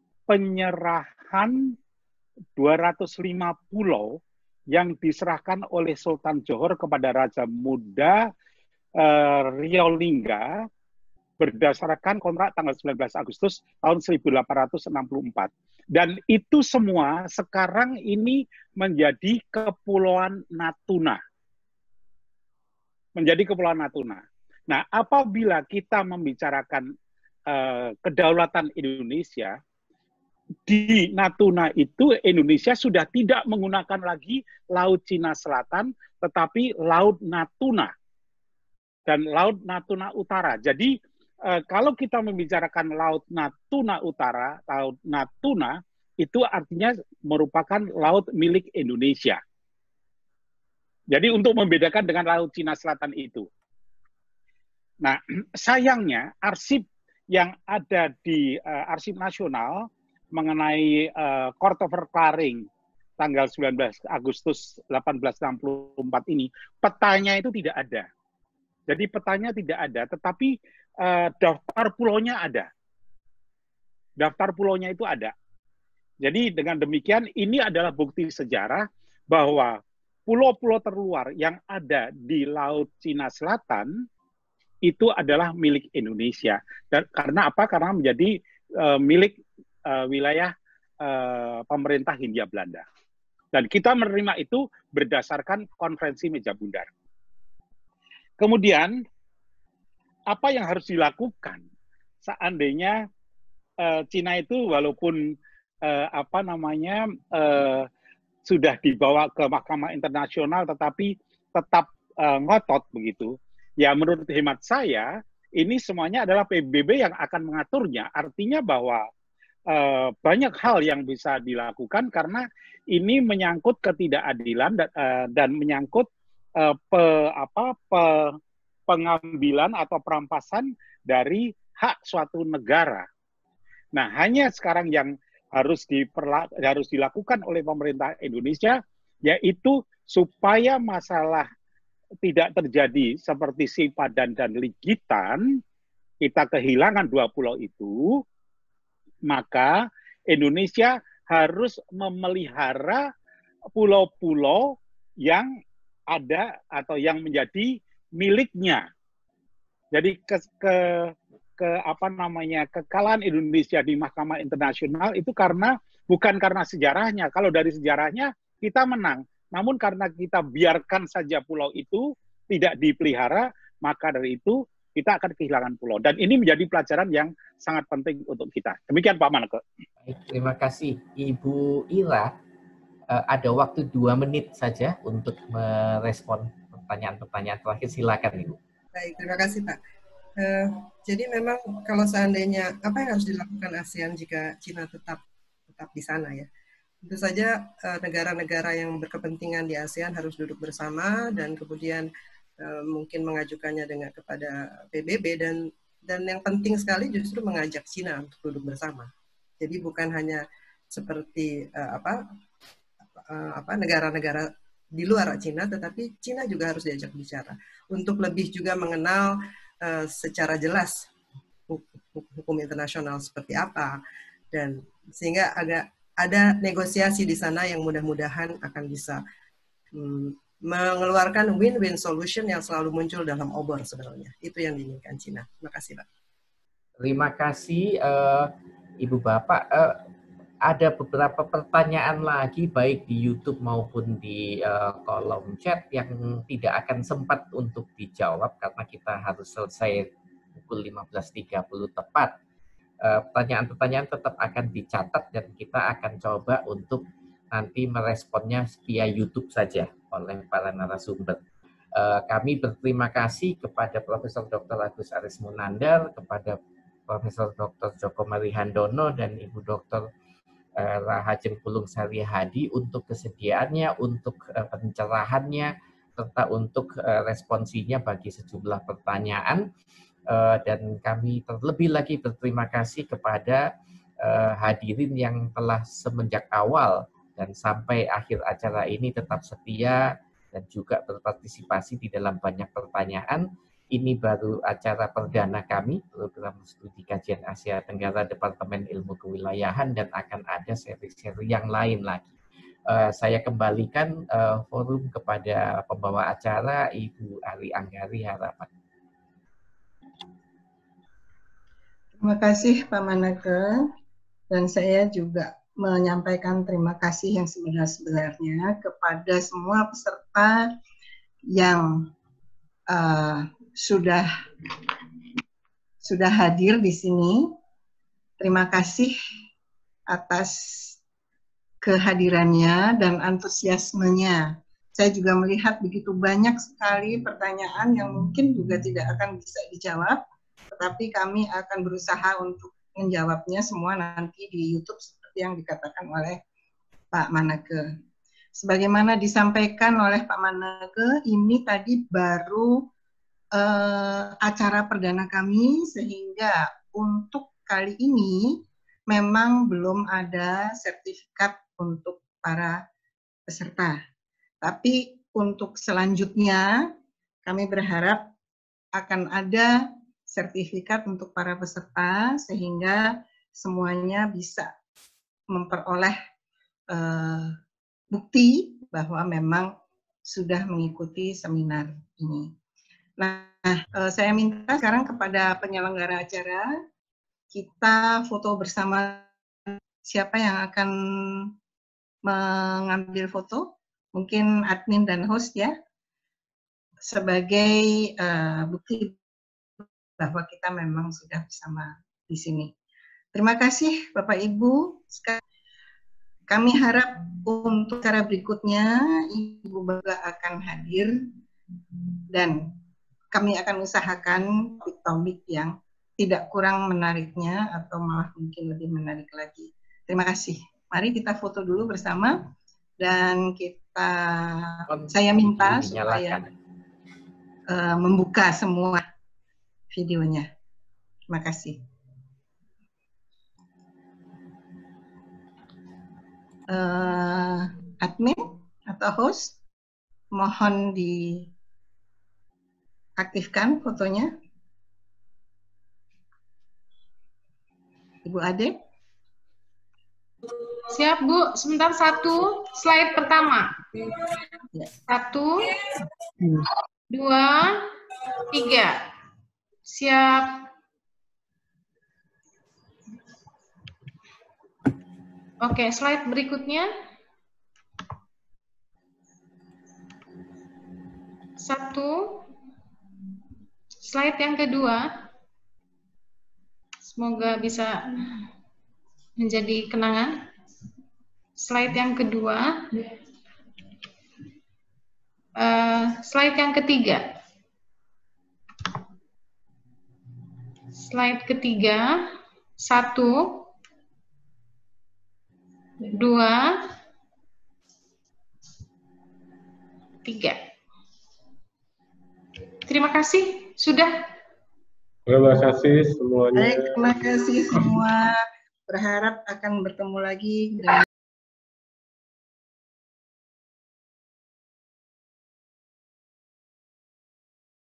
penyerahan dua ratus lima pulau yang diserahkan oleh Sultan Johor kepada Raja Muda uh, Riau Lingga berdasarkan kontrak tanggal sembilan belas Agustus tahun seribu delapan ratus enam puluh empat. Dan itu semua sekarang ini menjadi Kepulauan Natuna. Menjadi Kepulauan Natuna. Nah, apabila kita membicarakan uh, kedaulatan Indonesia, di Natuna itu Indonesia sudah tidak menggunakan lagi Laut Cina Selatan, tetapi Laut Natuna dan Laut Natuna Utara. Jadi eh, kalau kita membicarakan Laut Natuna Utara, Laut Natuna itu artinya merupakan laut milik Indonesia. Jadi untuk membedakan dengan Laut Cina Selatan itu. Nah, sayangnya arsip yang ada di uh, Arsip Nasional mengenai uh, Court of Clearing tanggal sembilan belas Agustus delapan belas enam puluh empat ini, petanya itu tidak ada. Jadi petanya tidak ada, tetapi uh, daftar pulaunya ada. Daftar pulaunya itu ada. Jadi dengan demikian, ini adalah bukti sejarah bahwa pulau-pulau terluar yang ada di Laut Cina Selatan itu adalah milik Indonesia. Dan karena apa? Karena menjadi uh, milik uh, wilayah uh, pemerintah Hindia Belanda. Dan kita menerima itu berdasarkan konferensi meja bundar. Kemudian, apa yang harus dilakukan seandainya uh, Cina itu walaupun uh, apa namanya uh, sudah dibawa ke Mahkamah Internasional, tetapi tetap uh, ngotot begitu. Ya, menurut hemat saya, ini semuanya adalah P B B yang akan mengaturnya. Artinya bahwa uh, banyak hal yang bisa dilakukan karena ini menyangkut ketidakadilan dan, uh, dan menyangkut uh, pe, apa, pe, pengambilan atau perampasan dari hak suatu negara. Nah, hanya sekarang yang harus diperla, harus dilakukan oleh pemerintah Indonesia, yaitu supaya masalah tidak terjadi seperti Sipadan dan Ligitan, kita kehilangan dua pulau itu, maka Indonesia harus memelihara pulau-pulau yang ada atau yang menjadi miliknya. Jadi ke, ke ke apa namanya kekalahan Indonesia di Mahkamah Internasional itu karena bukan karena sejarahnya. Kalau dari sejarahnya kita menang, namun karena kita biarkan saja pulau itu tidak dipelihara, maka dari itu kita akan kehilangan pulau. Dan ini menjadi pelajaran yang sangat penting untuk kita. Demikian Pak Maneke.
Baik, terima kasih Ibu Ira. Ada waktu dua menit saja untuk merespon pertanyaan-pertanyaan terakhir. Silakan Ibu.
Baik, terima kasih Pak. Uh, jadi memang kalau seandainya apa yang harus dilakukan ASEAN jika Cina tetap tetap di sana ya, tentu saja uh, negara-negara yang berkepentingan di ASEAN harus duduk bersama dan kemudian uh, mungkin mengajukannya dengan kepada P B B dan dan yang penting sekali justru mengajak Cina untuk duduk bersama. Jadi bukan hanya seperti uh, apa uh, apa negara-negara di luar Cina, tetapi Cina juga harus diajak bicara untuk lebih juga mengenal Uh, secara jelas hukum, hukum internasional seperti apa, dan sehingga agak ada negosiasi di sana yang mudah-mudahan akan bisa um, mengeluarkan win-win solution yang selalu muncul dalam obor sebenarnya. Itu yang diinginkan Cina. Terima kasih Pak.
Terima kasih uh, Ibu Bapak. Uh, ada beberapa pertanyaan lagi baik di YouTube maupun di uh, kolom chat yang tidak akan sempat untuk dijawab karena kita harus selesai pukul lima belas tiga puluh tepat. Pertanyaan-pertanyaan uh, tetap akan dicatat dan kita akan coba untuk nanti meresponnya via YouTube saja oleh para narasumber. Uh, kami berterima kasih kepada Profesor Doktor Agus Arismunandar, kepada Profesor Doktor Joko Marihandono dan Ibu Doktor Rahajeng Pulung Sari Hadi untuk kesediaannya, untuk pencerahannya, serta untuk responsinya bagi sejumlah pertanyaan. Dan kami terlebih lagi berterima kasih kepada hadirin yang telah semenjak awal dan sampai akhir acara ini tetap setia dan juga berpartisipasi di dalam banyak pertanyaan. Ini baru acara perdana kami, program studi kajian Asia Tenggara Departemen Ilmu Kewilayahan, dan akan ada seri-seri yang lain lagi. Uh, saya kembalikan uh, forum kepada pembawa acara, Ibu Ari Anggari Harapan.
Terima kasih Pak Maneke, dan saya juga menyampaikan terima kasih yang sebenar-benarnya kepada semua peserta yang uh, sudah sudah hadir di sini. Terima kasih atas kehadirannya dan antusiasmenya. Saya juga melihat begitu banyak sekali pertanyaan yang mungkin juga tidak akan bisa dijawab, tetapi kami akan berusaha untuk menjawabnya semua nanti di YouTube seperti yang dikatakan oleh Pak Maneke. Sebagaimana disampaikan oleh Pak Maneke, ini tadi baru Uh, acara perdana kami, sehingga untuk kali ini memang belum ada sertifikat untuk para peserta. Tapi untuk selanjutnya kami berharap akan ada sertifikat untuk para peserta sehingga semuanya bisa memperoleh uh, bukti bahwa memang sudah mengikuti seminar ini. Nah, eh, saya minta sekarang kepada penyelenggara acara, kita foto bersama. Siapa yang akan mengambil foto? Mungkin admin dan host ya, sebagai uh, bukti bahwa kita memang sudah bersama di sini. Terima kasih Bapak Ibu. Sekarang kami harap untuk acara berikutnya Ibu Bapak akan hadir dan kami akan usahakan topik-topik yang tidak kurang menariknya atau malah mungkin lebih menarik lagi. Terima kasih. Mari kita foto dulu bersama dan kita saya minta supaya uh, membuka semua videonya. Terima kasih. Uh, admin atau host, mohon di aktifkan fotonya. Ibu Ade.
Siap, Bu. Sebentar, satu. Slide pertama. Satu, dua, tiga. Siap. Oke, slide berikutnya. Satu. Slide yang kedua. Semoga bisa menjadi kenangan. Slide yang kedua. Uh, slide yang ketiga. Slide ketiga. Satu. Dua. Tiga. Terima kasih. Sudah.
Terima kasih semuanya.
Baik, terima kasih semua. Berharap akan bertemu lagi dengan